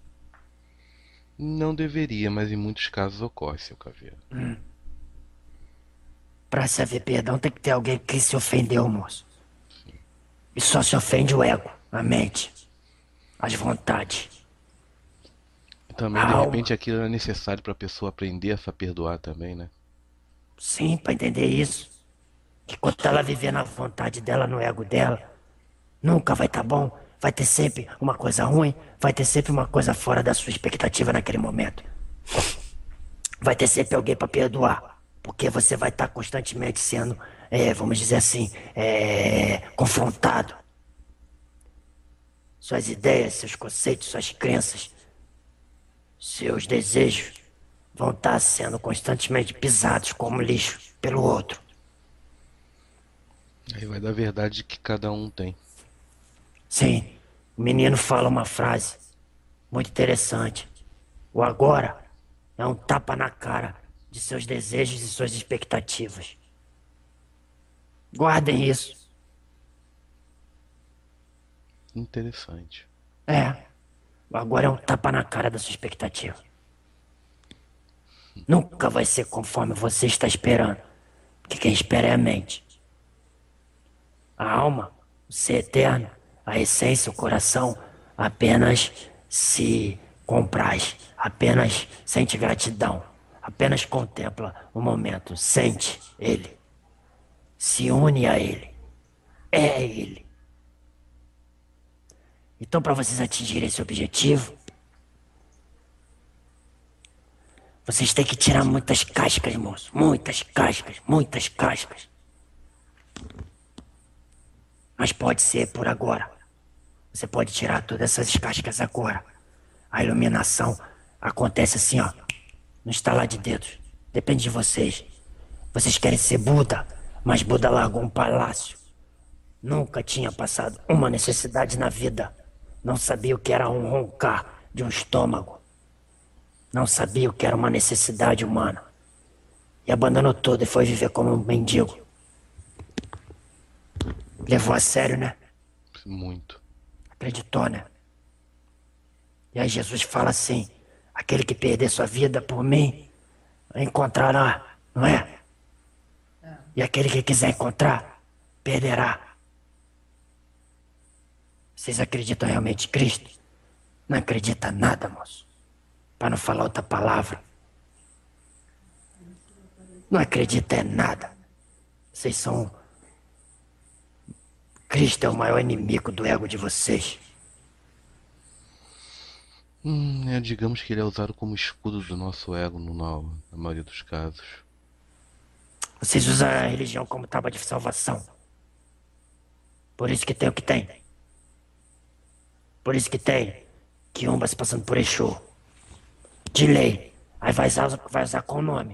Não deveria, mas em muitos casos ocorre, seu Caveira. Pra se haver perdão, tem que ter alguém que se ofendeu, moço. E só se ofende o ego, a mente, as vontades, Também, a de alma. repente, aquilo é necessário para a pessoa aprender a perdoar também, né? Sim, pra entender isso. Que quando ela viver na vontade dela, no ego dela, nunca vai estar bom. Vai ter sempre uma coisa ruim, vai ter sempre uma coisa fora da sua expectativa naquele momento. Vai ter sempre alguém pra perdoar. Porque você vai estar constantemente sendo, vamos dizer assim, confrontado. Suas ideias, seus conceitos, suas crenças, seus desejos vão estar sendo constantemente pisados como lixo pelo outro. Aí vai da verdade que cada um tem. Sim, o menino fala uma frase muito interessante. O agora é um tapa na cara de seus desejos e suas expectativas. Guardem isso. Interessante. É, o agora é um tapa na cara da sua expectativa. Nunca vai ser conforme você está esperando, porque quem espera é a mente. A alma, o ser eterno, a essência, o coração, apenas se compraz, apenas sente gratidão, apenas contempla o momento, sente ele, se une a ele, é ele. Então, para vocês atingirem esse objetivo, vocês têm que tirar muitas cascas, moço, muitas cascas, muitas cascas. Mas pode ser por agora. Você pode tirar todas essas cascas agora. A iluminação acontece assim, ó, no estalar de dedos. Depende de vocês. Vocês querem ser Buda, mas Buda largou um palácio. Nunca tinha passado uma necessidade na vida. Não sabia o que era um roncar de um estômago. Não sabia o que era uma necessidade humana. E abandonou tudo e foi viver como um mendigo. Levou a sério, né? Muito. Acreditou, né? E aí Jesus fala assim: aquele que perder sua vida por mim, encontrará, não é? E aquele que quiser encontrar, perderá. Vocês acreditam realmente em Cristo? Não acredita nada, moço. Para não falar outra palavra. Não acredita em nada. Vocês são... Cristo é o maior inimigo do ego de vocês. Digamos que ele é usado como escudo do nosso ego na maioria dos casos. Vocês usam a religião como tábua de salvação. Por isso que tem o que tem. Por isso que tem Quiumba se passando por Exu. De lei. Aí vai usar qual nome?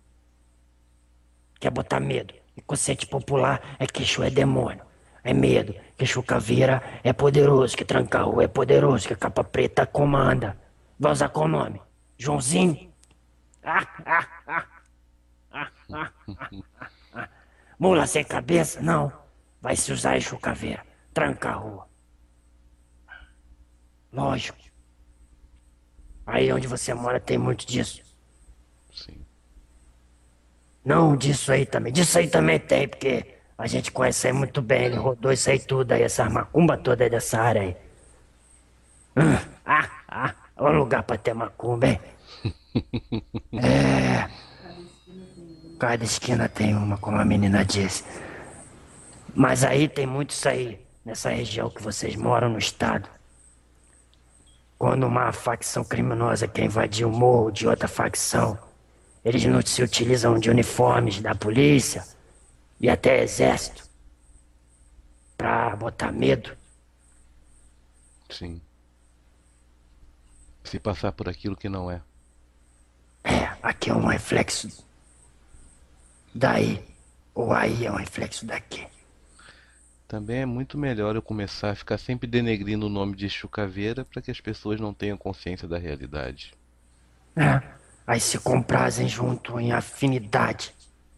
Quer botar medo. Inconsciente popular é que Exu é demônio. É medo. Que Exu Caveira é poderoso. Que Tranca-Rua é poderoso. Que Capa Preta comanda. Vai usar qual nome? Joãozinho? Mula sem cabeça? Não. Vai se usar Exu Caveira. Tranca-Rua. Lógico. Aí onde você mora tem muito disso. Sim. Não, disso aí também. Disso aí também tem, porque a gente conhece aí muito bem. Ele rodou isso aí tudo aí, essa macumba toda aí dessa área aí. Olha o lugar pra ter macumba, hein? Cada esquina tem uma, como a menina disse. Mas aí tem muito isso aí. nessa região que vocês moram no estado, quando uma facção criminosa quer invadir o morro de outra facção, eles não se utilizam de uniformes da polícia e até exército pra botar medo. Sim. Se passar por aquilo que não é. É, aqui é um reflexo daí, ou aí é um reflexo daqui. Também é muito melhor eu começar a ficar sempre denegrindo o nome de Exu Caveira para que as pessoas não tenham consciência da realidade. É, aí se comprazem junto em afinidade.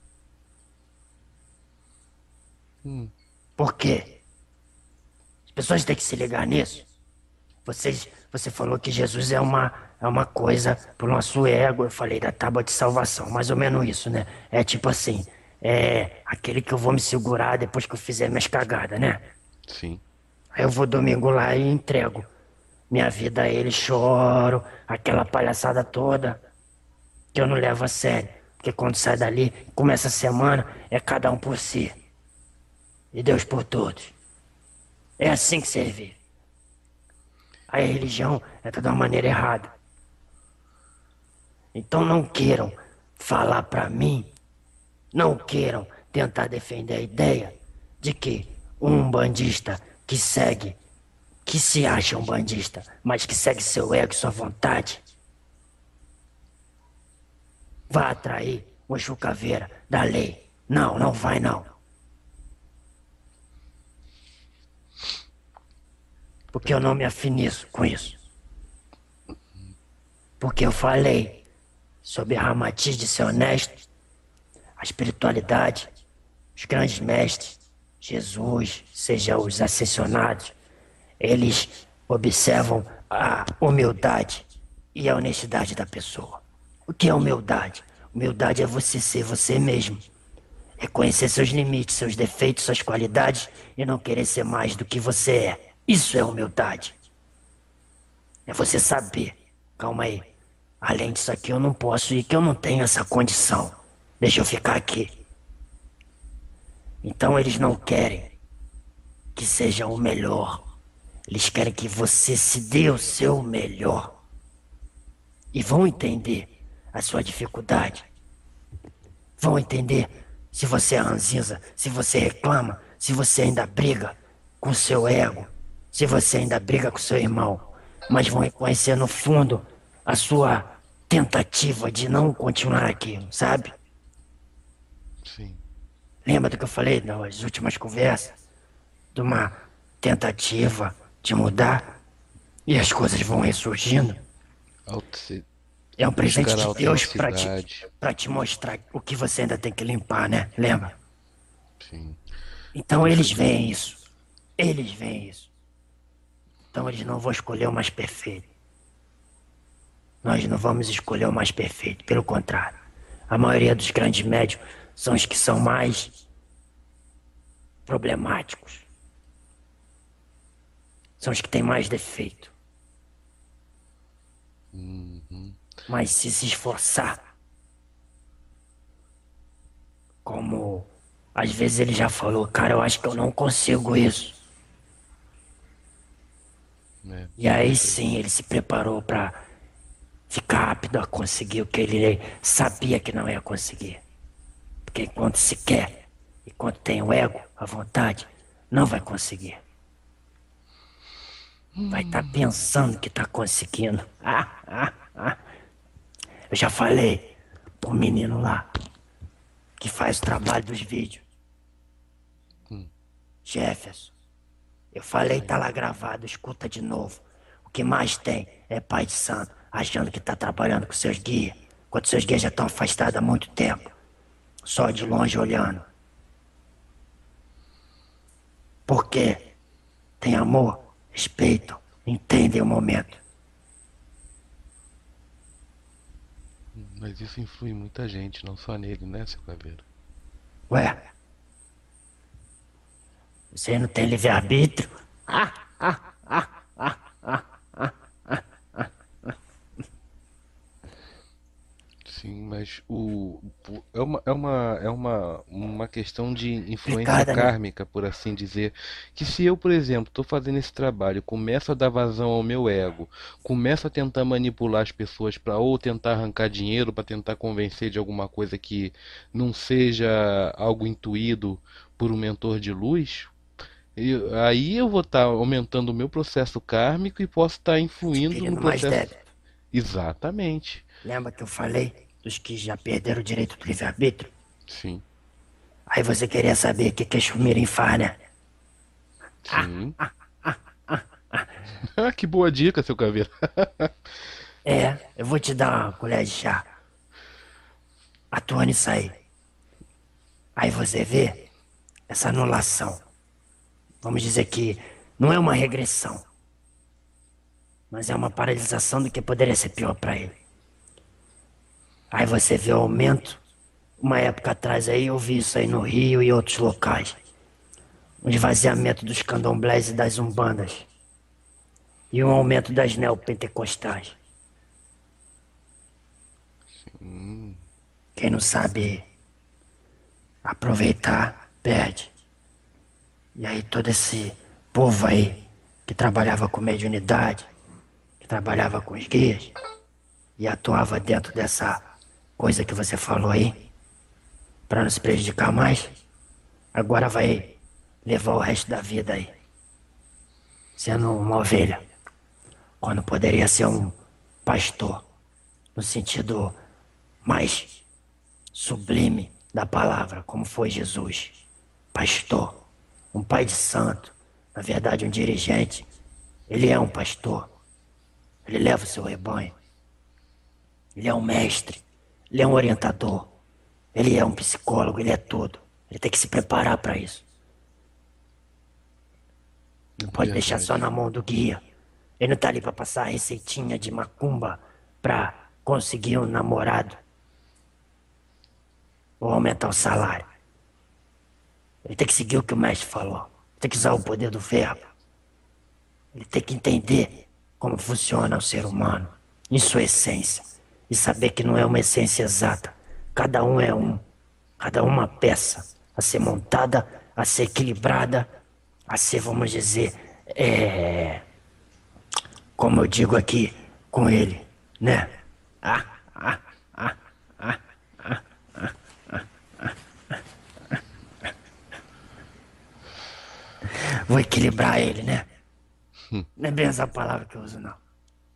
Hum, Por quê? As pessoas têm que se ligar nisso. Você falou que Jesus é uma coisa pro nosso ego. Eu falei da tábua de salvação, mais ou menos isso, né? É tipo assim, é aquele que eu vou me segurar depois que eu fizer minhas cagadas, né? sim. Aí eu vou domingo lá e entrego minha vida a ele, choro, aquela palhaçada toda que eu não levo a sério. Porque quando sai dali, começa a semana, é cada um por si. E Deus por todos. É assim que você vive. A religião é de uma maneira errada. Então não queiram falar pra mim, não queiram tentar defender a ideia de que um bandista que segue, que se acha um bandista, mas que segue seu ego e sua vontade, vai atrair o chucaveira da lei. Não, não vai não. Porque eu não me afinizo com isso. Porque eu falei sobre a ramatiz de ser honesto, a espiritualidade, os grandes mestres, Jesus, seja os ascensionados, eles observam a humildade e a honestidade da pessoa. O que é humildade? Humildade é você ser você mesmo. Reconhecer seus limites, seus defeitos, suas qualidades e não querer ser mais do que você é. Isso é humildade. É você saber. Calma aí. Além disso aqui eu não posso ir, que eu não tenho essa condição. Deixa eu ficar aqui. Então eles não querem que seja o melhor. Eles querem que você se dê o seu melhor. E vão entender a sua dificuldade. Vão entender se você é ranzinza, se você reclama, se você ainda briga com seu ego, se você ainda briga com seu irmão. Mas vão reconhecer no fundo a sua tentativa de não continuar aquilo, sabe? Sim. Lembra do que eu falei nas últimas conversas? De uma tentativa de mudar e as coisas vão ressurgindo. Autse- É um presente Buscar a de Deus autenticidade. pra te mostrar o que você ainda tem que limpar, né? Lembra? Sim. Então Busca eles de. veem isso. Eles veem isso. Então eles não vão escolher o mais perfeito. Nós não vamos escolher o mais perfeito, pelo contrário. A maioria dos grandes médios são os que são mais problemáticos. São os que têm mais defeito. Uhum. Mas se esforçar, como às vezes ele já falou, cara, eu acho que eu não consigo isso. É, E aí sim ele se preparou pra ficar rápido a conseguir o que ele sabia que não ia conseguir. Porque enquanto se quer, enquanto tem o ego, a vontade, não vai conseguir. Vai estar pensando que tá conseguindo. Eu já falei pro menino lá que faz o trabalho dos vídeos. Jefferson. Eu falei, tá lá gravado, escuta de novo. O que mais tem é pai de santo, achando que tá trabalhando com seus guias, enquanto seus guias já estão afastados há muito tempo. Só de longe olhando. Porque tem amor, respeito, entendem o momento. Mas isso influi em muita gente, não só nele, né, seu Caveira? Ué, você não tem livre-arbítrio? Sim, mas o É uma questão de influência Complicada, né? kármica, por assim dizer. Que se eu, por exemplo, estou fazendo esse trabalho, começo a dar vazão ao meu ego, começo a tentar manipular as pessoas para ou tentar arrancar dinheiro, para tentar convencer de alguma coisa que não seja algo intuído por um mentor de luz, aí eu vou estar aumentando o meu processo kármico e posso estar influindo no Adquirindo mais processo. débito. Exatamente. Lembra que eu falei dos que já perderam o direito do livre-arbítrio? Sim, Aí você queria saber o que que Exu Mirim faz, né? sim. Ah, que boa dica, seu caveira. Eu vou te dar uma colher de chá. Atua nisso aí. Aí você vê essa anulação. Vamos dizer que não é uma regressão, mas é uma paralisação do que poderia ser pior para ele. Aí você vê o aumento. Uma época atrás aí eu vi isso aí no Rio e outros locais. Um esvaziamento dos candomblés e das umbandas. E um aumento das neopentecostais. Quem não sabe aproveitar, perde. E aí todo esse povo aí que trabalhava com mediunidade, que trabalhava com os guias e atuava dentro dessa coisa que você falou aí, para não se prejudicar mais, agora vai levar o resto da vida aí, sendo uma ovelha, quando poderia ser um pastor, no sentido mais sublime da palavra, como foi Jesus. Pastor, um pai de santo, na verdade um dirigente, ele é um pastor, ele leva o seu rebanho, ele é um mestre, ele é um orientador, ele é um psicólogo, ele é tudo. Ele tem que se preparar para isso. Não pode deixar só Verdade. na mão do guia. Ele não tá ali pra passar a receitinha de macumba pra conseguir um namorado ou aumentar o salário. Ele tem que seguir o que o mestre falou. Tem que usar o poder do verbo. Ele tem que entender como funciona o ser humano, em sua essência. E saber que não é uma essência exata. Cada um é um. Cada uma peça a ser montada, a ser equilibrada, a ser, vamos dizer, como eu digo aqui com ele, né? Vou equilibrar ele, né? Não é bem essa palavra que eu uso, não.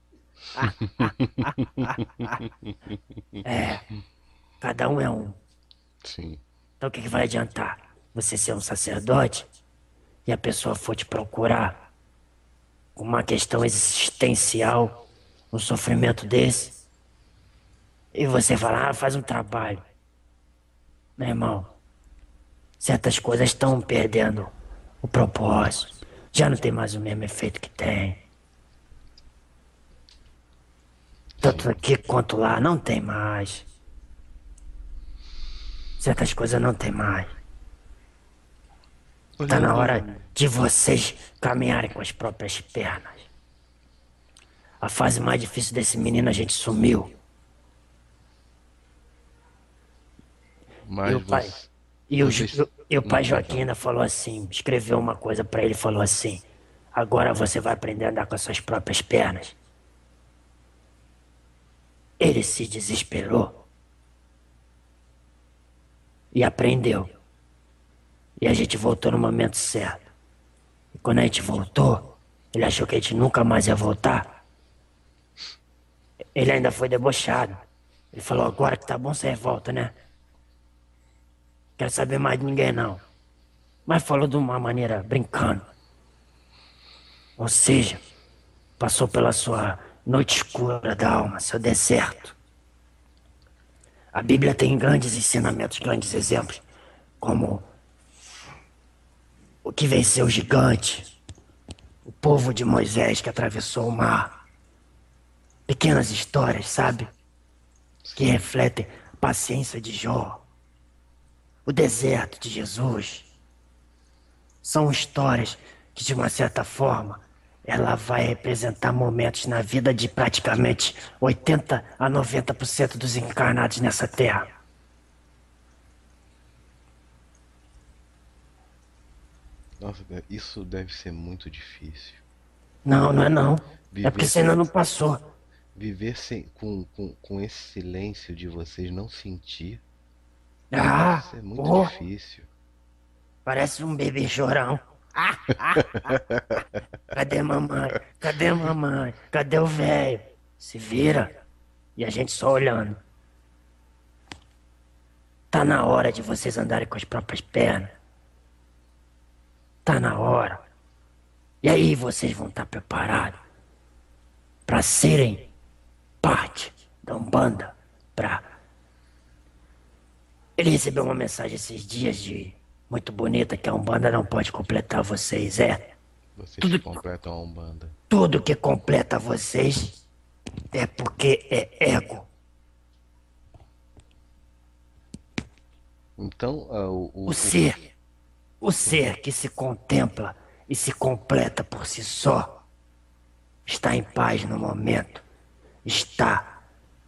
Cada um é um. Sim. Então o que que vai adiantar? Você ser um sacerdote e a pessoa for te procurar com uma questão existencial, um sofrimento desse, e você falar, faz um trabalho. Meu irmão, certas coisas estão perdendo o propósito. Já não tem mais o mesmo efeito que tem. Tanto Sim. aqui quanto lá, não tem mais. Certas coisas não tem mais. Tá na hora Olhando. de vocês caminharem com as próprias pernas. A fase mais difícil desse menino a gente sumiu. E Mas o pai, você. e o, Vocês. e o pai Pode Joaquim falar. ainda falou assim, escreveu uma coisa pra ele, falou assim, agora você vai aprender a andar com as suas próprias pernas. Ele se desesperou e aprendeu. E a gente voltou no momento certo. E quando a gente voltou, ele achou que a gente nunca mais ia voltar. Ele ainda foi debochado. Ele falou, agora que tá bom, você volta, né? Quero saber mais de ninguém, não. Mas falou de uma maneira brincando. Ou seja, passou pela sua noite escura da alma, seu deserto. A Bíblia tem grandes ensinamentos, grandes exemplos, como o que venceu o gigante, o povo de Moisés que atravessou o mar. Pequenas histórias, sabe? Que refletem a paciência de Jó, o deserto de Jesus. São histórias que, de uma certa forma, ela vai representar momentos na vida de praticamente 80 a 90% dos encarnados nessa terra. Nossa, isso deve ser muito difícil. Não, não é não. É porque Viver você ainda não passou. Viver sem, com esse silêncio de vocês não sentir deve Ah, ser muito pô, difícil. parece um bebê chorão. Cadê mamãe? Cadê mamãe? Cadê o velho? Se vira. E a gente só olhando. Tá na hora de vocês andarem com as próprias pernas. Tá na hora. E aí vocês vão estar preparados para serem parte da Umbanda. Pra... Ele recebeu uma mensagem esses dias de muito bonita que a Umbanda não pode completar vocês. É, Vocês que tudo, completam a Umbanda. tudo que completa vocês é porque é ego. Então, O ser, o ser que se contempla e se completa por si só está em paz no momento. Está.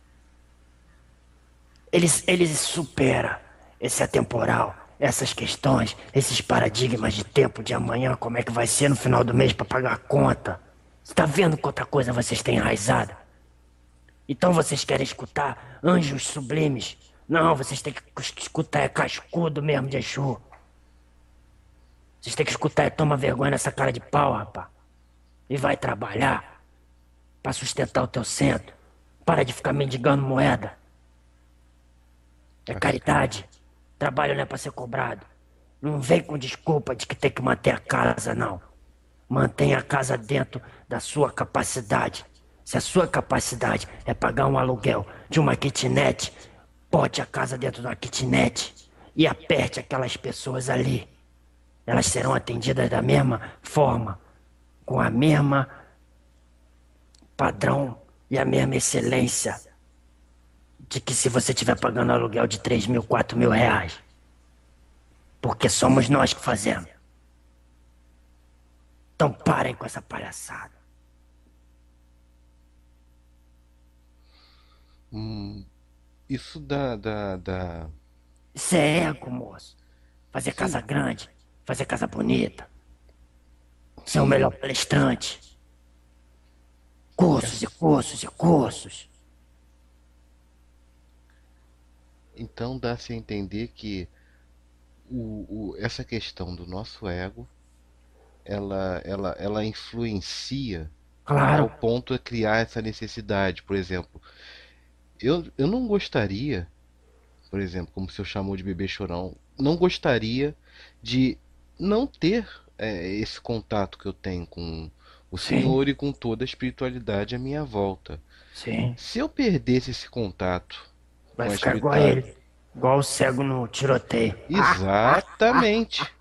Ele supera esse atemporal, essas questões, esses paradigmas de tempo, de amanhã, como é que vai ser no final do mês para pagar a conta. Você tá vendo quanta coisa vocês têm enraizada? Então vocês querem escutar anjos sublimes? Não, vocês têm que escutar é cascudo mesmo de Exu. Vocês têm que escutar é toma vergonha nessa cara de pau, rapá. E vai trabalhar pra sustentar o teu centro. Para de ficar mendigando moeda. É caridade. Trabalho não é pra ser cobrado. Não vem com desculpa de que tem que manter a casa, não. Mantenha a casa dentro da sua capacidade. Se a sua capacidade é pagar um aluguel de uma kitnet, bote a casa dentro da kitnet e aperte aquelas pessoas ali. Elas serão atendidas da mesma forma, com a mesma padrão e a mesma excelência de que se você estiver pagando aluguel de 3.000, 4.000 reais. Porque somos nós que fazemos. Então parem com essa palhaçada. isso dá. Isso é ego, moço. Fazer casa Sim, grande, fazer casa bonita, ser o melhor sim. palestrante. Cursos e cursos e cursos. Então dá-se a entender que essa questão do nosso ego, ela influencia Claro, ao ponto de criar essa necessidade. Por exemplo, eu não gostaria, por exemplo, como o senhor chamou de bebê chorão, não gostaria de não ter esse contato que eu tenho com o sim, Senhor e com toda a espiritualidade à minha volta. sim. Se eu perdesse esse contato Vai com a ficar igual a espiritualidade, ele. Igual o cego no tiroteio. exatamente.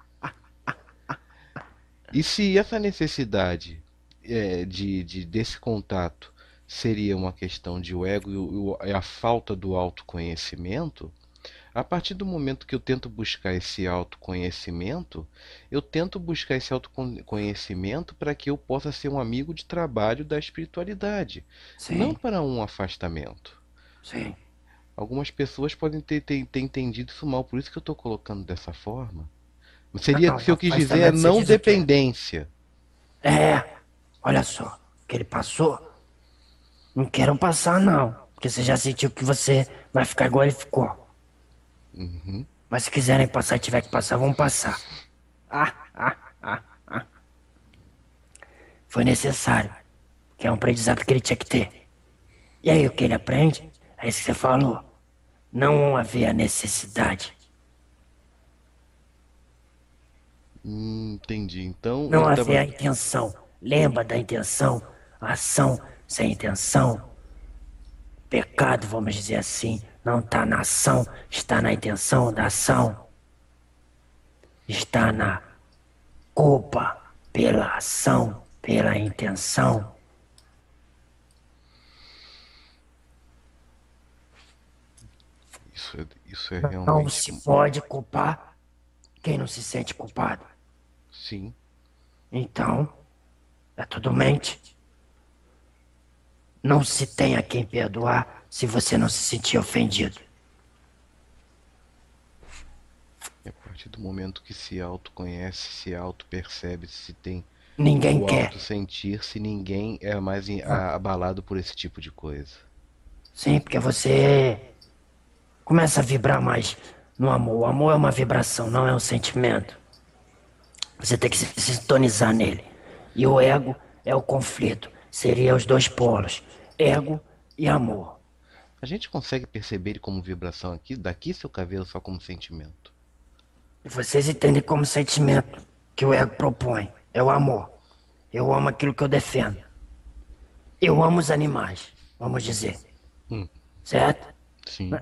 E se essa necessidade desse contato seria uma questão de o ego e a falta do autoconhecimento, a partir do momento que eu tento buscar esse autoconhecimento, eu tento buscar esse autoconhecimento para que eu possa ser um amigo de trabalho da espiritualidade, não Sim, para um afastamento. sim. Algumas pessoas podem ter entendido isso mal, por isso que eu estou colocando dessa forma. Seria, Não, se o eu quis dizer, é afastamento você não diz o quê? dependência. É, olha só, o que ele passou, não queiram passar não, porque você já sentiu que você vai ficar igual ele ficou. Uhum. Mas se quiserem passar e tiver que passar, vão passar. Foi necessário, que é um aprendizado que ele tinha que ter. E aí o que ele aprende? É isso que você falou. Não haver a necessidade. Entendi. Então Não ele haver estava. a intenção. Lembra da intenção? A ação sem intenção. Pecado, vamos dizer assim, não está na ação, está na intenção da ação. Está na culpa pela ação, pela intenção. Isso é Não realmente. se pode culpar quem não se sente culpado. Sim. Então, é tudo mente. Não se tem a quem perdoar se você não se sentir ofendido. E a partir partir do momento que se autoconhece, se auto-percebe, se tem Ninguém o quer. auto-sentir-se, ninguém é mais Ah, abalado por esse tipo de coisa. sim, porque você começa a vibrar mais no amor. O amor é uma vibração, não é um sentimento. Você tem que se sintonizar nele. E o ego é o conflito. Seria os dois polos: ego e amor. A gente consegue perceber ele como vibração aqui, daqui seu cabelo só como sentimento. E vocês entendem como sentimento que o ego propõe. É o amor. Eu amo aquilo que eu defendo. Eu amo os animais, vamos dizer. Hum, Certo? sim.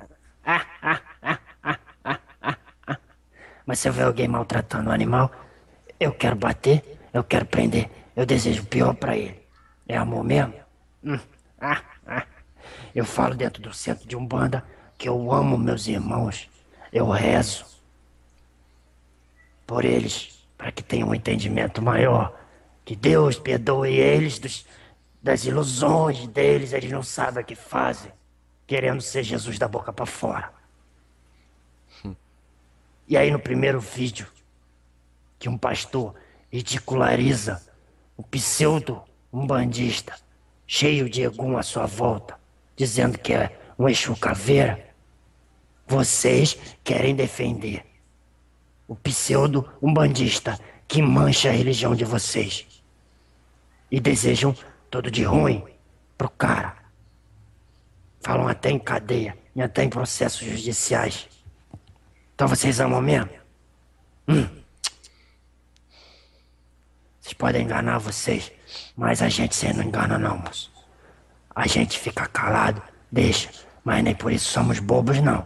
Mas se eu ver alguém maltratando o animal, eu quero bater, eu quero prender, eu desejo o pior pra ele. É amor mesmo? Ah, ah. Eu falo dentro do centro de Umbanda que eu amo meus irmãos. Eu rezo por eles, para que tenham um entendimento maior. Que Deus perdoe eles das ilusões deles, eles não sabem o que fazem, querendo ser Jesus da boca para fora. E aí no primeiro vídeo, que um pastor ridiculariza o pseudo-umbandista, cheio de egum à sua volta, dizendo que é um Exu caveira, vocês querem defender o pseudo-umbandista que mancha a religião de vocês e desejam tudo de ruim pro cara. Falam até em cadeia e até em processos judiciais. Então vocês amam mesmo? Vocês podem enganar vocês, mas a gente você não engana não, moço. A gente fica calado, deixa, mas nem por isso somos bobos não.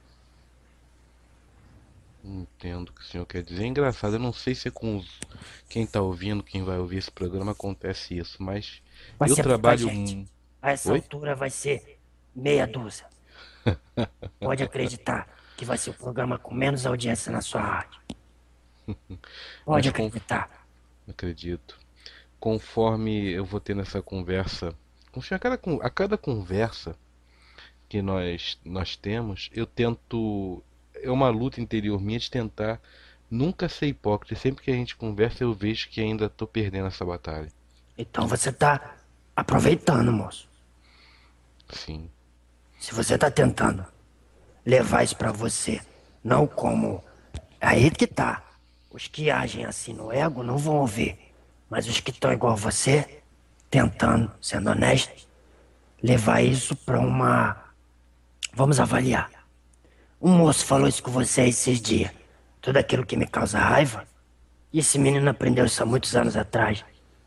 Entendo o que o senhor quer dizer. É engraçado, eu não sei se é com quem está ouvindo, quem vai ouvir esse programa, acontece isso, mas Vai eu ser pouca trabalho. gente. A essa Oi? altura vai ser meia dúzia. Pode acreditar que vai ser o programa com menos audiência na sua rádio. Pode Mas acreditar. acredito. Conforme eu vou tendo essa conversa, a cada conversa que nós temos, eu tento. É uma luta interior minha de tentar nunca ser hipócrita. Sempre que a gente conversa, eu vejo que ainda estou perdendo essa batalha. Então você tá aproveitando, moço. Sim. Se você tá tentando levar isso pra você, não como. Aí que tá. Os que agem assim no ego não vão ouvir. Mas os que estão igual você, tentando, sendo honesto, levar isso pra uma. Vamos avaliar. Um moço falou isso com você esses dias. Tudo aquilo que me causa raiva. E esse menino aprendeu isso há muitos anos atrás.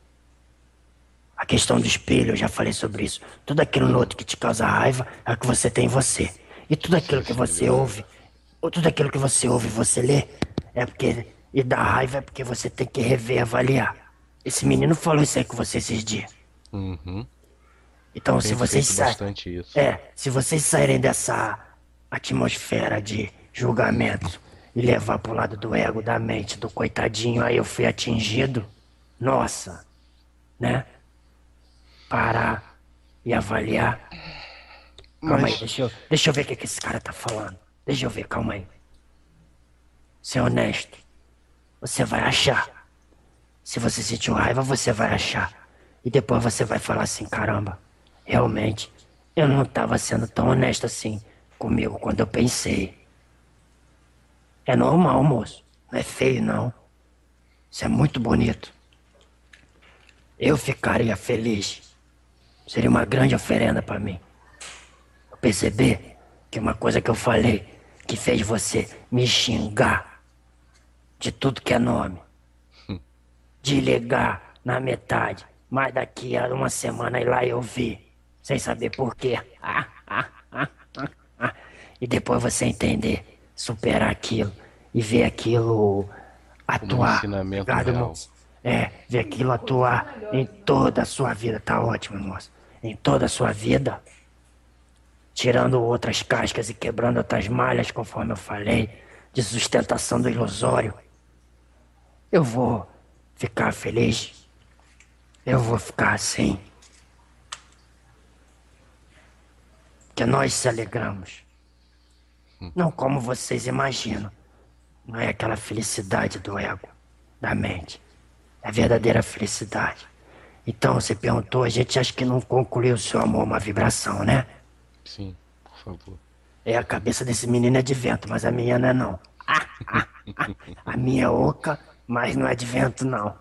A questão do espelho, eu já falei sobre isso. Tudo aquilo no outro que te causa raiva é o que você tem em você. E tudo Sua aquilo que você ouve, espelhada. ou tudo aquilo que você ouve e você lê, é porque. E dá raiva é porque você tem que rever e avaliar. Esse menino falou isso aí com você esses dias. Uhum. Então, se Tenho vocês feito saem. bastante isso. Se vocês saírem dessa atmosfera de julgamento e levar pro lado do ego, da mente, do coitadinho, aí eu fui atingido. Nossa, né? Parar e avaliar. Calma aí, Mas deixa eu ver o que esse cara tá falando. Deixa eu ver, calma aí. Ser honesto, você vai achar. Se você sentiu raiva, você vai achar. E depois você vai falar assim: caramba, realmente, eu não tava sendo tão honesto assim comigo quando eu pensei. É normal, moço. Não é feio, não. Isso é muito bonito. Eu ficaria feliz. Seria uma grande oferenda pra mim. Eu perceber que uma coisa que eu falei que fez você me xingar de tudo que é nome, de ligar na metade, mas daqui a uma semana ir lá eu vi, sem saber por quê. E depois você entender, superar aquilo e ver aquilo como um atuar. ensinamento Obrigado, real. moço. Ver aquilo atuar em toda a sua vida. Tá ótimo, moço. Em toda a sua vida. Tirando outras cascas e quebrando outras malhas, conforme eu falei, de sustentação do ilusório. Eu vou ficar feliz. Eu vou ficar assim. Que nós se alegramos. Não como vocês imaginam. Não é aquela felicidade do ego, da mente. É a verdadeira felicidade. Então, você perguntou, a gente acha que não concluiu o seu amor uma vibração, né? Sim, por favor. É, a cabeça desse menino é de vento, mas a minha não é não. A minha é oca, mas não é de vento não.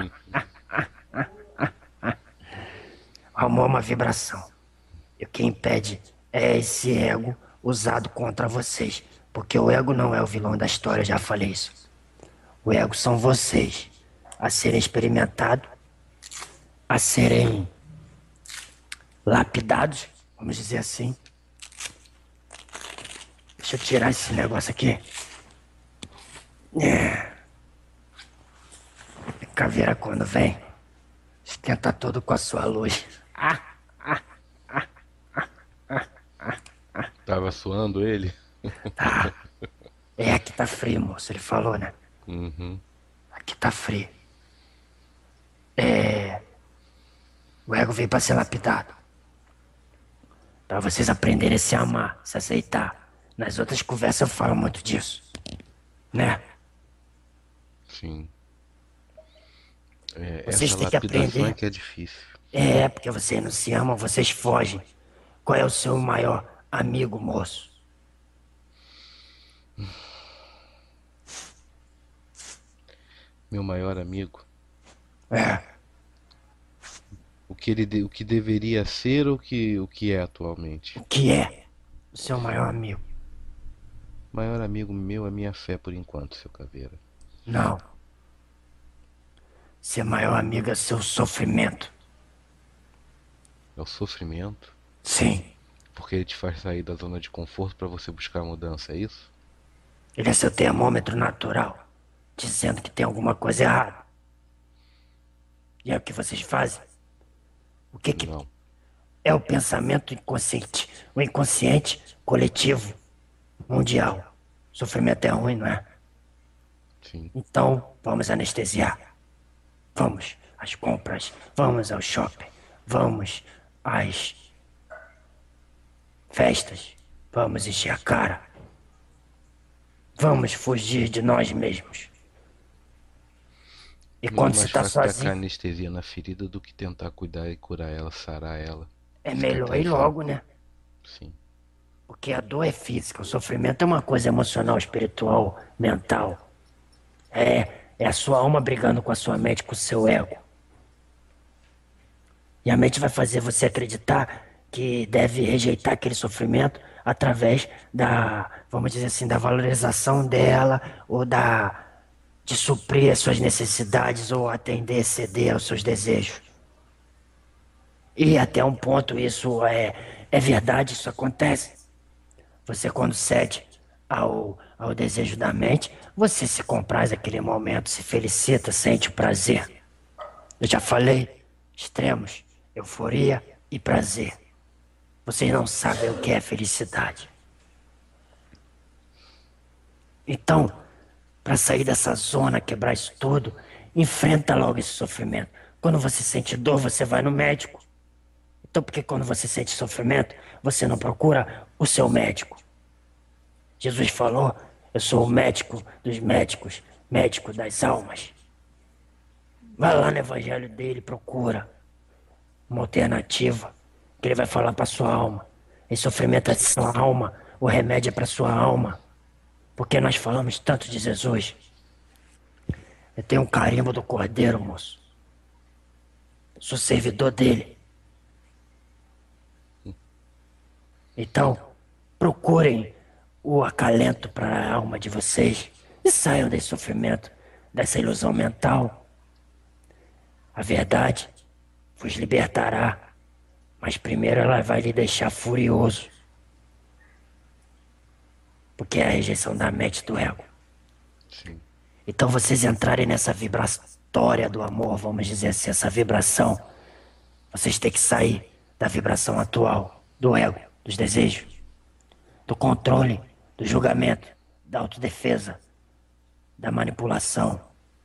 O amor é uma vibração. E o que impede é esse ego usado contra vocês. Porque o ego não é o vilão da história, já falei isso. O ego são vocês a serem experimentados, a serem lapidados, vamos dizer assim. Deixa eu tirar esse negócio aqui. Caveira quando vem, esquenta todo com a sua luz. Tava suando ele? Tá. É, aqui tá frio, moço, ele falou, né? Uhum. Aqui tá frio. O ego veio pra ser lapidado. Pra vocês aprenderem a se amar, se aceitar. Nas outras conversas eu falo muito disso. Né? Sim. É, Vocês essa têm que lapidação é aprender. que é difícil. É, porque vocês não se amam, vocês fogem. Qual é o seu maior amigo, moço? Meu maior amigo. É, O que deveria ser ou o que é atualmente? o que é o seu maior amigo? Maior amigo meu é minha fé por enquanto, seu Caveira. Não. Seu maior amigo é seu sofrimento. É o sofrimento, Sim. porque ele te faz sair da zona de conforto para você buscar mudança, é isso? Ele é seu termômetro natural, dizendo que tem alguma coisa errada. E é o que vocês fazem? O que Não. é o pensamento inconsciente? O inconsciente coletivo mundial. Sofrimento é ruim, não é? Sim. Então, vamos anestesiar. Vamos às compras, vamos ao shopping, vamos às festas, vamos encher a cara. Vamos fugir de nós mesmos. E Não é quando você mais tá fácil tacar sozinho, anestesia na ferida do que tentar cuidar e curar ela, sarar ela, é melhor ir cicatrizar. logo, né? Sim. Porque a dor é física, o sofrimento é uma coisa emocional, espiritual, mental. É a sua alma brigando com a sua mente, com o seu ego. E a mente vai fazer você acreditar que deve rejeitar aquele sofrimento através da, vamos dizer assim, da valorização dela ou de suprir as suas necessidades ou atender, ceder aos seus desejos. E até um ponto isso é verdade, isso acontece. Você quando cede ao desejo da mente, você se compraz aquele momento, se felicita, sente o prazer. Eu já falei, extremos, euforia e prazer. Vocês não sabem o que é felicidade. Então, para sair dessa zona, quebrar isso tudo, enfrenta logo esse sofrimento. Quando você sente dor, você vai no médico. Então, por que quando você sente sofrimento, você não procura o seu médico? Jesus falou: eu sou o médico dos médicos, médico das almas. Vai lá no evangelho dele, procura uma alternativa que ele vai falar para sua alma. Esse sofrimento é de sua alma, o remédio é para sua alma. Porque nós falamos tanto de Jesus. Eu tenho um carimbo do Cordeiro, moço. Sou servidor dele. Então, procurem o acalento para a alma de vocês e saiam desse sofrimento, dessa ilusão mental. A verdade vos libertará, mas primeiro ela vai lhe deixar furioso. Porque é a rejeição da mente do ego. Sim. Então vocês entrarem nessa vibratória do amor, vamos dizer assim, essa vibração, vocês têm que sair da vibração atual, do ego, dos desejos, do controle, do julgamento, da autodefesa, da manipulação,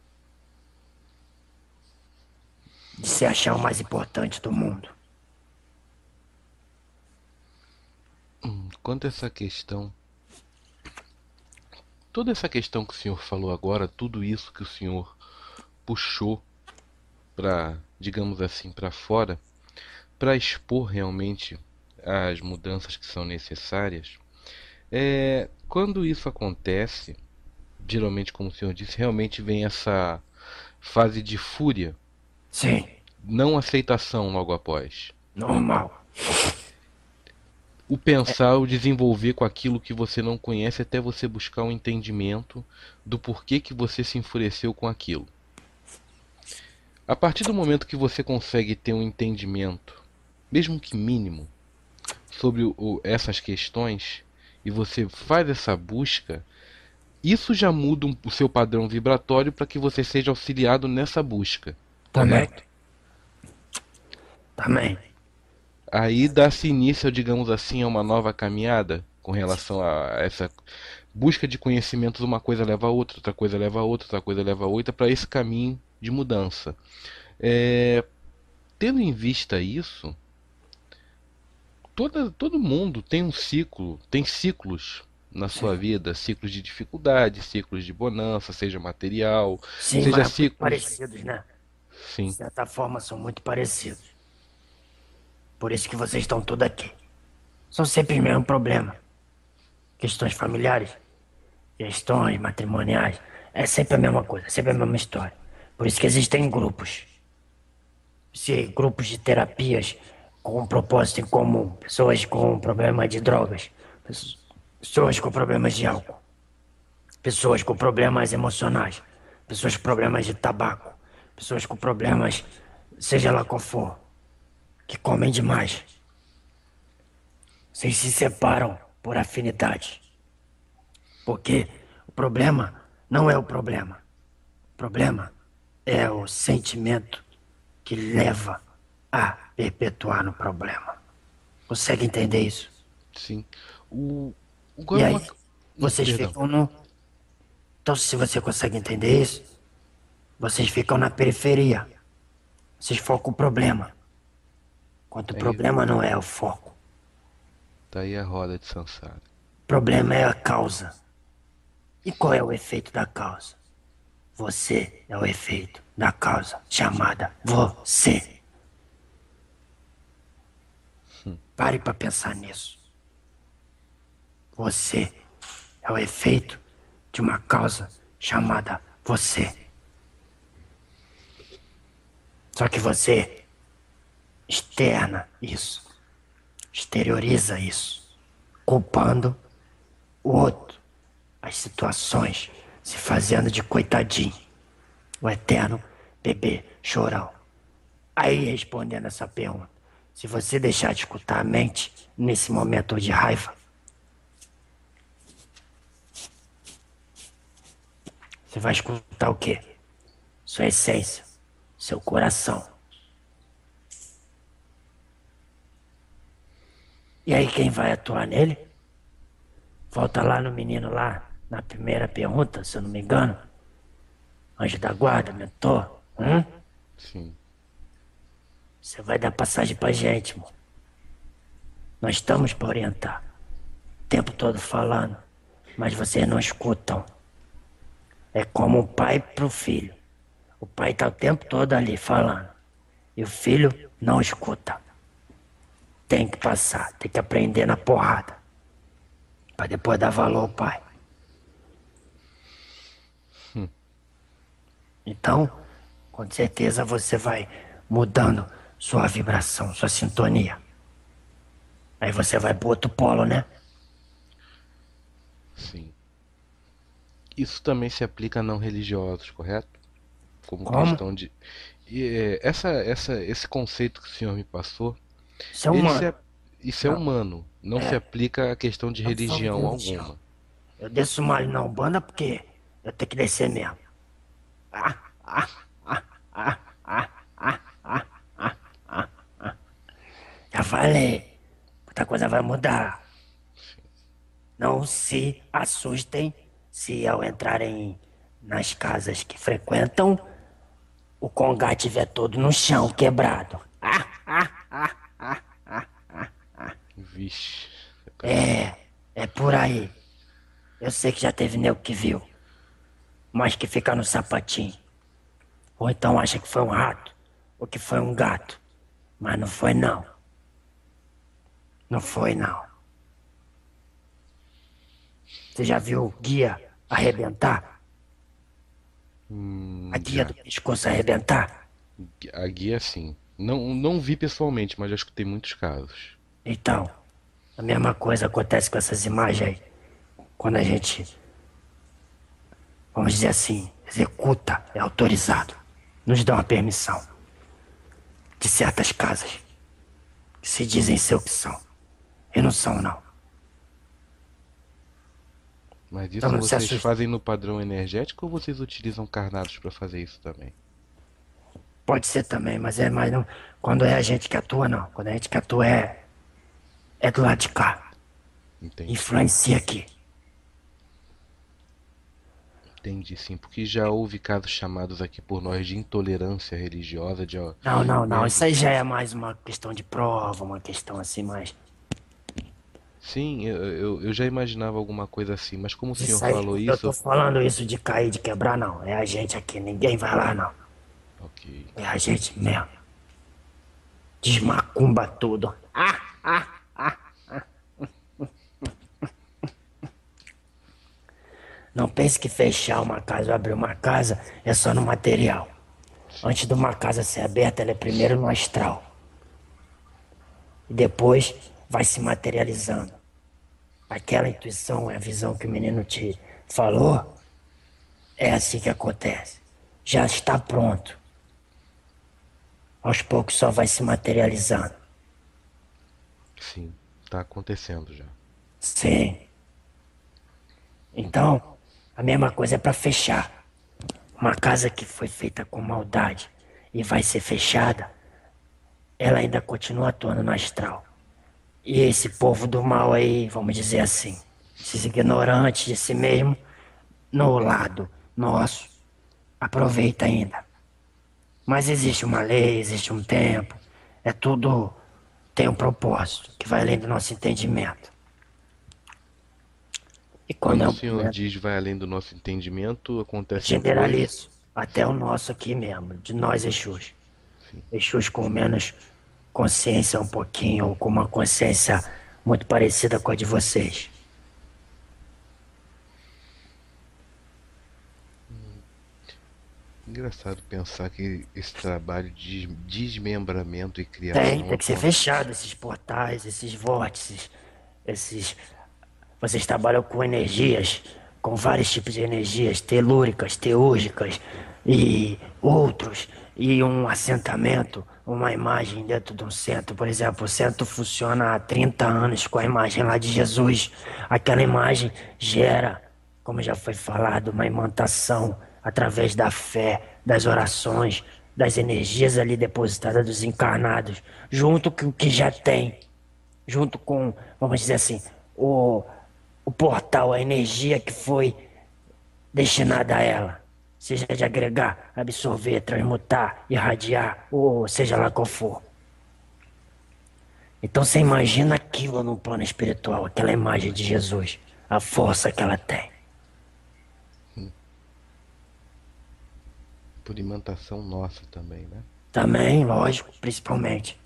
de se achar o mais importante do mundo. Quanto a essa questão toda essa questão que o senhor falou agora, tudo isso que o senhor puxou para, digamos assim, para fora, para expor realmente as mudanças que são necessárias, quando isso acontece, geralmente, como o senhor disse, realmente vem essa fase de fúria, Sim, não aceitação logo após. normal. O pensar, o desenvolver com aquilo que você não conhece até você buscar um entendimento do porquê que você se enfureceu com aquilo. A partir do momento que você consegue ter um entendimento, mesmo que mínimo, sobre essas questões e você faz essa busca, isso já muda o seu padrão vibratório para que você seja auxiliado nessa busca, Também, correto? também. Aí dá-se início, digamos assim, a uma nova caminhada com relação a essa busca de conhecimentos. Uma coisa leva a outra, outra coisa leva a outra, outra coisa leva a outra, para esse caminho de mudança. É, tendo em vista isso, todo mundo tem um ciclo, tem ciclos na sua Sim, vida, ciclos de dificuldade, ciclos de bonança, seja material, sim, seja mas muito ciclos. parecidos, né? De Sim, certa forma, são muito parecidos. Por isso que vocês estão todos aqui. São sempre o mesmo problema. Questões familiares, questões matrimoniais. É sempre a mesma coisa, sempre a mesma história. Por isso que existem grupos. Se grupos de terapias com um propósito em comum. Pessoas com problema de drogas. Pessoas com problemas de álcool. Pessoas com problemas emocionais. Pessoas com problemas de tabaco. Pessoas com problemas, seja lá qual for, que comem demais. Vocês se separam por afinidade. Porque o problema não é o problema. O problema é o sentimento que leva a perpetuar no problema. Consegue entender isso? sim. O, E agora aí, uma. vocês Perdão. ficam no. Então, se você consegue entender isso, vocês ficam na periferia. Vocês focam o problema. Enquanto o Aí, problema não é o foco. tá aí a roda de Sansara. O problema é a causa. E qual é o efeito da causa? Você é o efeito da causa chamada você. Pare para pensar nisso. Você é o efeito de uma causa chamada você. Só que você externa isso, exterioriza isso, culpando o outro, as situações, se fazendo de coitadinho, o eterno bebê chorão. Aí, respondendo essa pergunta, se você deixar de escutar a mente nesse momento de raiva, você vai escutar o quê? Sua essência, seu coração. E aí, quem vai atuar nele? Volta lá no menino lá, na primeira pergunta, se eu não me engano. Anjo da guarda, mentor. Sim. Você vai dar passagem pra gente, mano. Nós estamos para orientar. O tempo todo falando, mas vocês não escutam. É como um pai pro filho. O pai tá o tempo todo ali falando. E o filho não escuta. Tem que passar, tem que aprender na porrada. Pra depois dar valor ao pai. Então, com certeza você vai mudando sua vibração, sua sintonia. Aí você vai pro outro polo, né? Sim. Isso também se aplica a não religiosos, correto? Como Como? questão de. Esse conceito que o senhor me passou, Isso é ele humano. se, isso é humano, não se É, aplica à questão de não somos religião religião. alguma. Eu desço mal na Umbanda porque eu tenho que descer mesmo. Ah, ah, ah, ah, ah, ah, ah, ah, ah, ah. Já falei, muita coisa vai mudar. Não se assustem se ao entrarem nas casas que frequentam, o congá estiver todo no chão, quebrado. Vixe, É por aí. Eu sei que já teve nego que viu, mas que fica no sapatinho. Ou então acha que foi um rato, ou que foi um gato. Mas não foi não. Não foi não. Você já viu guia arrebentar? A guia Já. do pescoço arrebentar? A guia, sim. Não vi pessoalmente, mas já escutei muitos casos. Então, a mesma coisa acontece com essas imagens aí. Quando a gente, vamos dizer assim, executa, é autorizado. Nos dá uma permissão de certas casas que se dizem ser o que são. E não são, não. Mas Então isso não se vocês assuste. fazem no padrão energético ou vocês utilizam carnados para fazer isso também? Pode ser também, mas é mais não. Quando é a gente que atua, não. Quando a gente que atua é do lado de cá. Entendi. Influencia aqui. Entendi, sim, porque já houve casos chamados aqui por nós de intolerância religiosa, de ó, Não, não, não. Isso membros. aí já é mais uma questão de prova, uma questão assim, mais. Sim, eu já imaginava alguma coisa assim, mas como o senhor Isso aí, falou eu tô isso, falando isso de cair, de quebrar, não. É a gente aqui, ninguém vai lá, não. ok. É a gente mesmo. Desmacumba tudo. Não pense que fechar uma casa ou abrir uma casa é só no material. Sim, Antes de uma casa ser aberta, ela é primeiro no astral. E depois vai se materializando. Aquela intuição, a visão que o menino te falou, é assim que acontece. Já está pronto. Aos poucos só vai se materializando. sim, tá acontecendo já. Sim. Então, a mesma coisa é para fechar. Uma casa que foi feita com maldade e vai ser fechada, ela ainda continua atuando no astral. E esse povo do mal aí, vamos dizer assim, esses ignorantes de si mesmo, no lado nosso, aproveita ainda. Mas existe uma lei, existe um tempo, é tudo tem um propósito que vai além do nosso entendimento. E quando Quando é o um senhor momento, diz vai além do nosso entendimento, eu acontecem coisas. generalizo, até o nosso aqui mesmo, de nós Exus. Sim. Exus com menos consciência um pouquinho, ou com uma consciência muito parecida com a de vocês. Engraçado pensar que esse trabalho de desmembramento e Tem, criação tem que ser acontece. fechado esses portais, esses vórtices, esses. Vocês trabalham com energias, com vários tipos de energias, telúricas, teúrgicas e outros, e um assentamento, uma imagem dentro de um centro. Por exemplo, o centro funciona há 30 anos com a imagem lá de Jesus. Aquela imagem gera, como já foi falado, uma imantação através da fé, das orações, das energias ali depositadas dos encarnados, junto com o que já tem, junto com, vamos dizer assim, o, o portal, a energia que foi destinada a ela. Seja de agregar, absorver, transmutar, irradiar, ou seja lá qual for. Então você imagina aquilo no plano espiritual, aquela imagem de Jesus, a força que ela tem. Por imantação nossa também, né? Também, lógico, principalmente.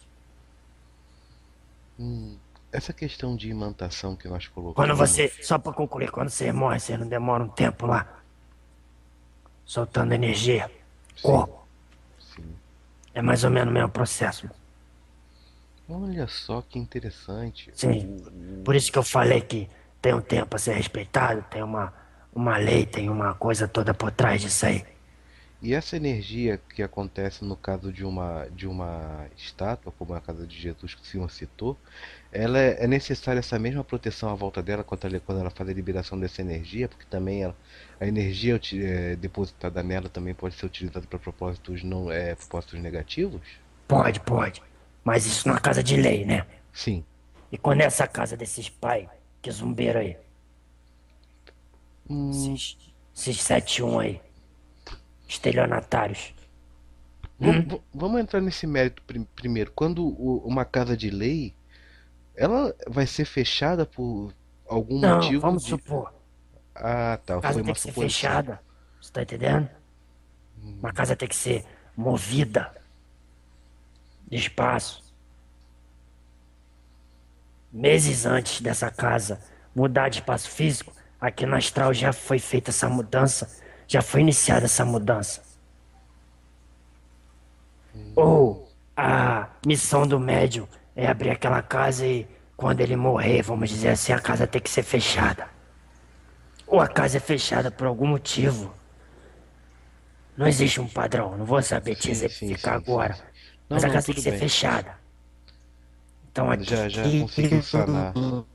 Essa questão de imantação que nós Quando colocamos, você, só para concluir, quando você morre, você não demora um tempo lá, soltando energia, sim, corpo. sim. É mais ou menos o mesmo processo. Olha só que interessante. Sim. Por isso que eu falei que tem um tempo a ser respeitado, tem uma lei, tem uma coisa toda por trás disso aí. E essa energia que acontece no caso de uma estátua, como a casa de Jesus que o senhor citou, é necessária essa mesma proteção à volta dela quando ela faz a liberação dessa energia, porque também a energia depositada nela também pode ser utilizada para propósitos não propósitos negativos? Pode, pode. Mas isso na casa de lei, né? Sim. E quando é essa casa desses pai, que zumbeiro aí, Hum, esses 71 aí, estelionatários. Hum? vamos entrar nesse mérito primeiro. Quando uma casa de lei, ela vai ser fechada por algum Não, motivo vamos de. supor. Ah, tá. A casa Foi tem uma que ser suposição. fechada. Você tá entendendo? Uma casa tem que ser movida de espaço. Meses antes dessa casa mudar de espaço físico, aqui no astral já foi feita essa mudança, já foi iniciada essa mudança. Ou a missão do médium é abrir aquela casa e quando ele morrer, vamos dizer assim, a casa tem que ser fechada. Ou a casa é fechada por algum motivo. Não existe um padrão, não vou saber te Sim, sim, exemplificar sim, sim, agora. sim. Não, Mas a não, casa tem que tudo ser bem. fechada. Então Já aqui consegui sanar.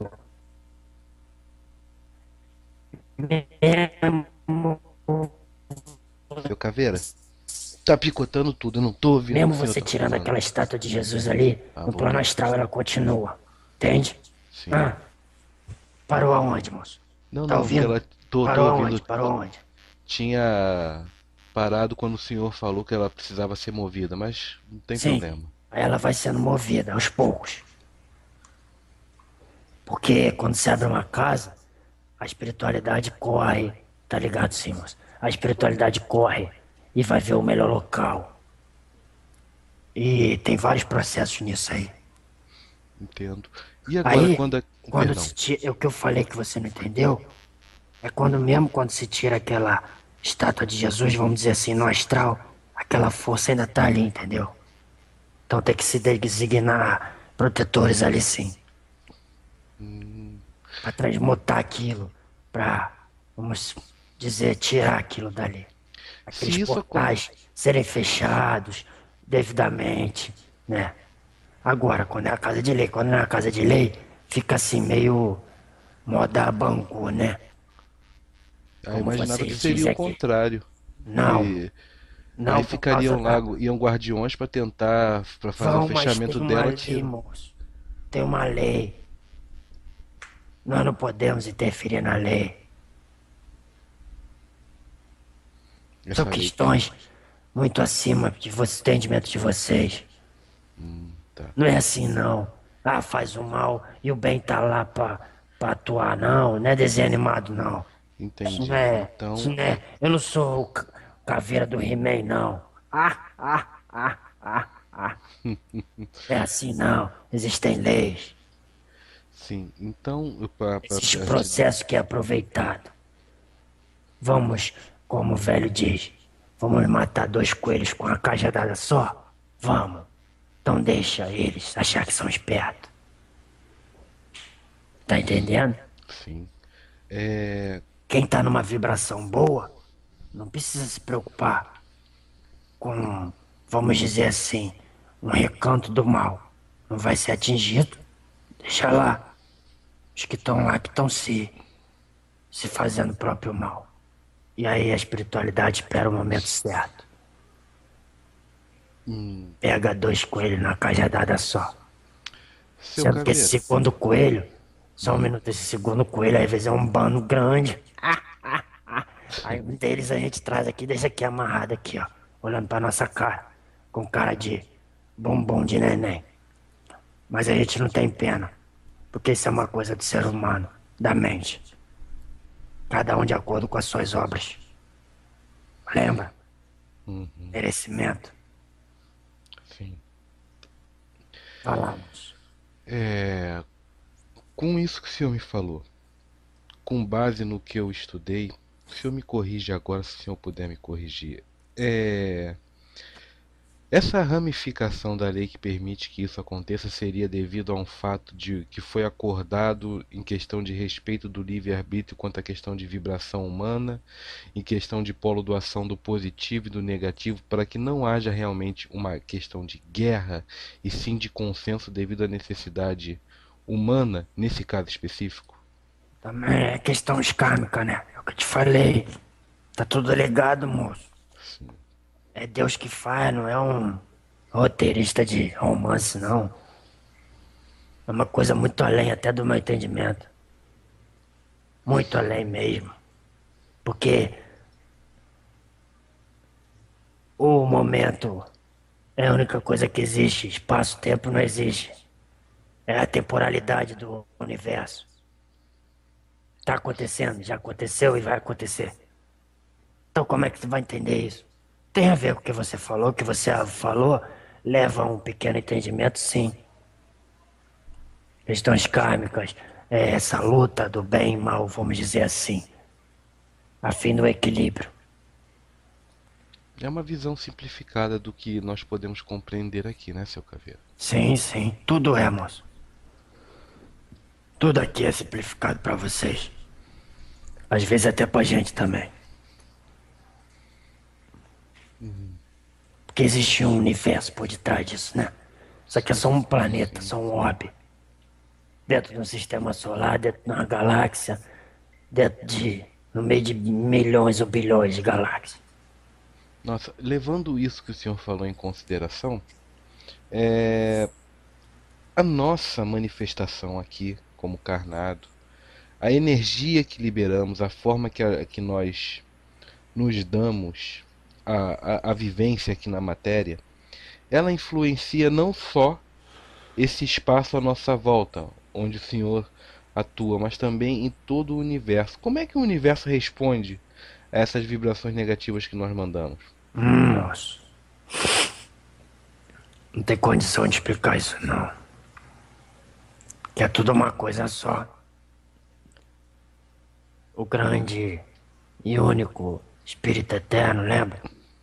mesmo, Seu Caveira, tá picotando tudo. Eu não tô ouvindo o que mesmo o senhor você tá tirando falando. aquela estátua de Jesus ali, Ah, no plano voltou. astral ela continua. Entende? Sim. Ah, parou aonde, moço? Não, Tá não, que ouvindo? ela. Tô Parou ouvindo. aonde? Parou aonde? Tinha parado quando o senhor falou que ela precisava ser movida, mas não tem Sim. problema. Aí ela vai sendo movida aos poucos. Porque quando você abre uma casa, a espiritualidade corre, tá ligado, Simas? A espiritualidade corre e vai ver o melhor local. E tem vários processos nisso aí. Entendo. E agora, Aí, quando a... quando Perdão. se tira, o que eu falei que você não entendeu, é quando mesmo quando se tira aquela estátua de Jesus, vamos dizer assim, no astral, aquela força ainda tá ali, entendeu? Então tem que se designar protetores ali sim, para transmutar aquilo, para, vamos dizer, tirar aquilo dali. Aqueles Se isso portais serem fechados devidamente, né? Agora, quando é a casa de lei, quando não é a casa de lei, fica assim meio moda Bangu, né? eu Como imaginava que vocês seria o dizem aqui. contrário. Não, Que aí não por causa ficariam lá, da. iam guardiões para tentar, para fazer o Vão, mas fechamento tem uma dela, lei, tira. moço. Tem uma lei. Nós não podemos interferir na lei. São Essa lei que. questões muito acima de entendimento de vocês. Tá. Não é assim, não. Ah, faz o mal e o bem tá lá pra atuar, não. Não é desenho animado, não. Isso não Entendi. é. Isso Então, não é. Eu não sou o caveira do He-Man, não. Ah. É assim, não. Existem leis. sim. Então, Existe processo que é aproveitado. Vamos, como o velho diz, vamos matar dois coelhos com uma cajadada só? Vamos. Então deixa eles achar que são espertos. Tá entendendo? sim. É, Quem tá numa vibração boa não precisa se preocupar com, vamos dizer assim, um recanto do mal. Não vai ser atingido. Deixa lá. Os que estão lá que estão se fazendo o próprio mal. E aí a espiritualidade espera o momento certo. Pega dois coelhos na cajadada só. seu Sendo que esse Caveira. segundo coelho, só um minuto, esse segundo coelho às vezes é um bando grande. Aí um deles a gente traz aqui, deixa aqui amarrado aqui, ó. Olhando pra nossa cara. Com cara de bombom de neném. Mas a gente não tem pena. Porque isso é uma coisa do ser humano, da mente. Cada um de acordo com as suas obras. Lembra? Merecimento. Sim. Falamos. Com isso que o senhor me falou, com base no que eu estudei, o senhor me corrige agora, se o senhor puder me corrigir. É, essa ramificação da lei que permite que isso aconteça seria devido a um fato de que foi acordado em questão de respeito do livre-arbítrio quanto à questão de vibração humana, em questão de polo doação do positivo e do negativo, para que não haja realmente uma questão de guerra, e sim de consenso devido à necessidade humana, nesse caso específico? Também é questão escâmica, né? É o que eu te falei. Tá tudo ligado, moço. É Deus que faz, não é um roteirista de romance, não. É uma coisa muito além até do meu entendimento. Muito além mesmo. Porque o momento é a única coisa que existe. Espaço-tempo não existe. É a temporalidade do universo. Tá acontecendo, já aconteceu e vai acontecer. Então como é que tu vai entender isso? Tem a ver com o que você falou, o que você falou leva a um pequeno entendimento, sim. Questões kármicas, essa luta do bem e mal, vamos dizer assim, a fim do equilíbrio. É uma visão simplificada do que nós podemos compreender aqui, né, seu Caveira? Sim, sim, tudo é, moço. Tudo aqui é simplificado pra vocês. Às vezes até pra gente também. Porque existe um universo por detrás disso, né? Isso aqui é só um planeta, Sim. só um orbe. Dentro de um sistema solar, dentro de uma galáxia, no meio de milhões ou bilhões de galáxias. Nossa, levando isso que o senhor falou em consideração, é, a nossa manifestação aqui, como Carnado, a energia que liberamos, a forma que nós nos damos, a vivência aqui na matéria, ela influencia não só esse espaço à nossa volta, onde o Senhor atua, mas também em todo o universo. Como é que o universo responde a essas vibrações negativas que nós mandamos? Moço. Não tem condição de explicar isso, não. Que é tudo uma coisa só. O grande e único Espírito Eterno, lembra?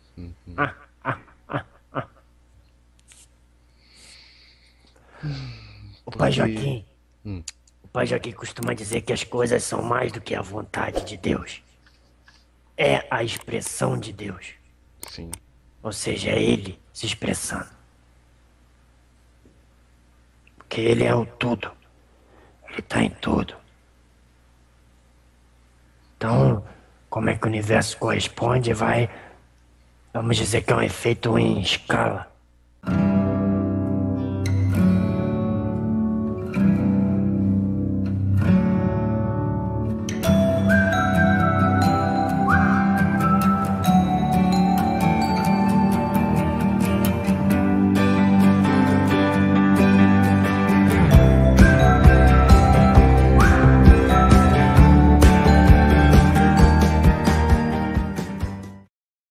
O Pai Porque. Joaquim, o Pai Joaquim costuma dizer que as coisas são mais do que a vontade de Deus. É a expressão de Deus. Sim. Ou seja, é Ele se expressando. Porque Ele é o tudo. Ele está em tudo. Então, como é que o universo corresponde? Vamos dizer que é um efeito em escala.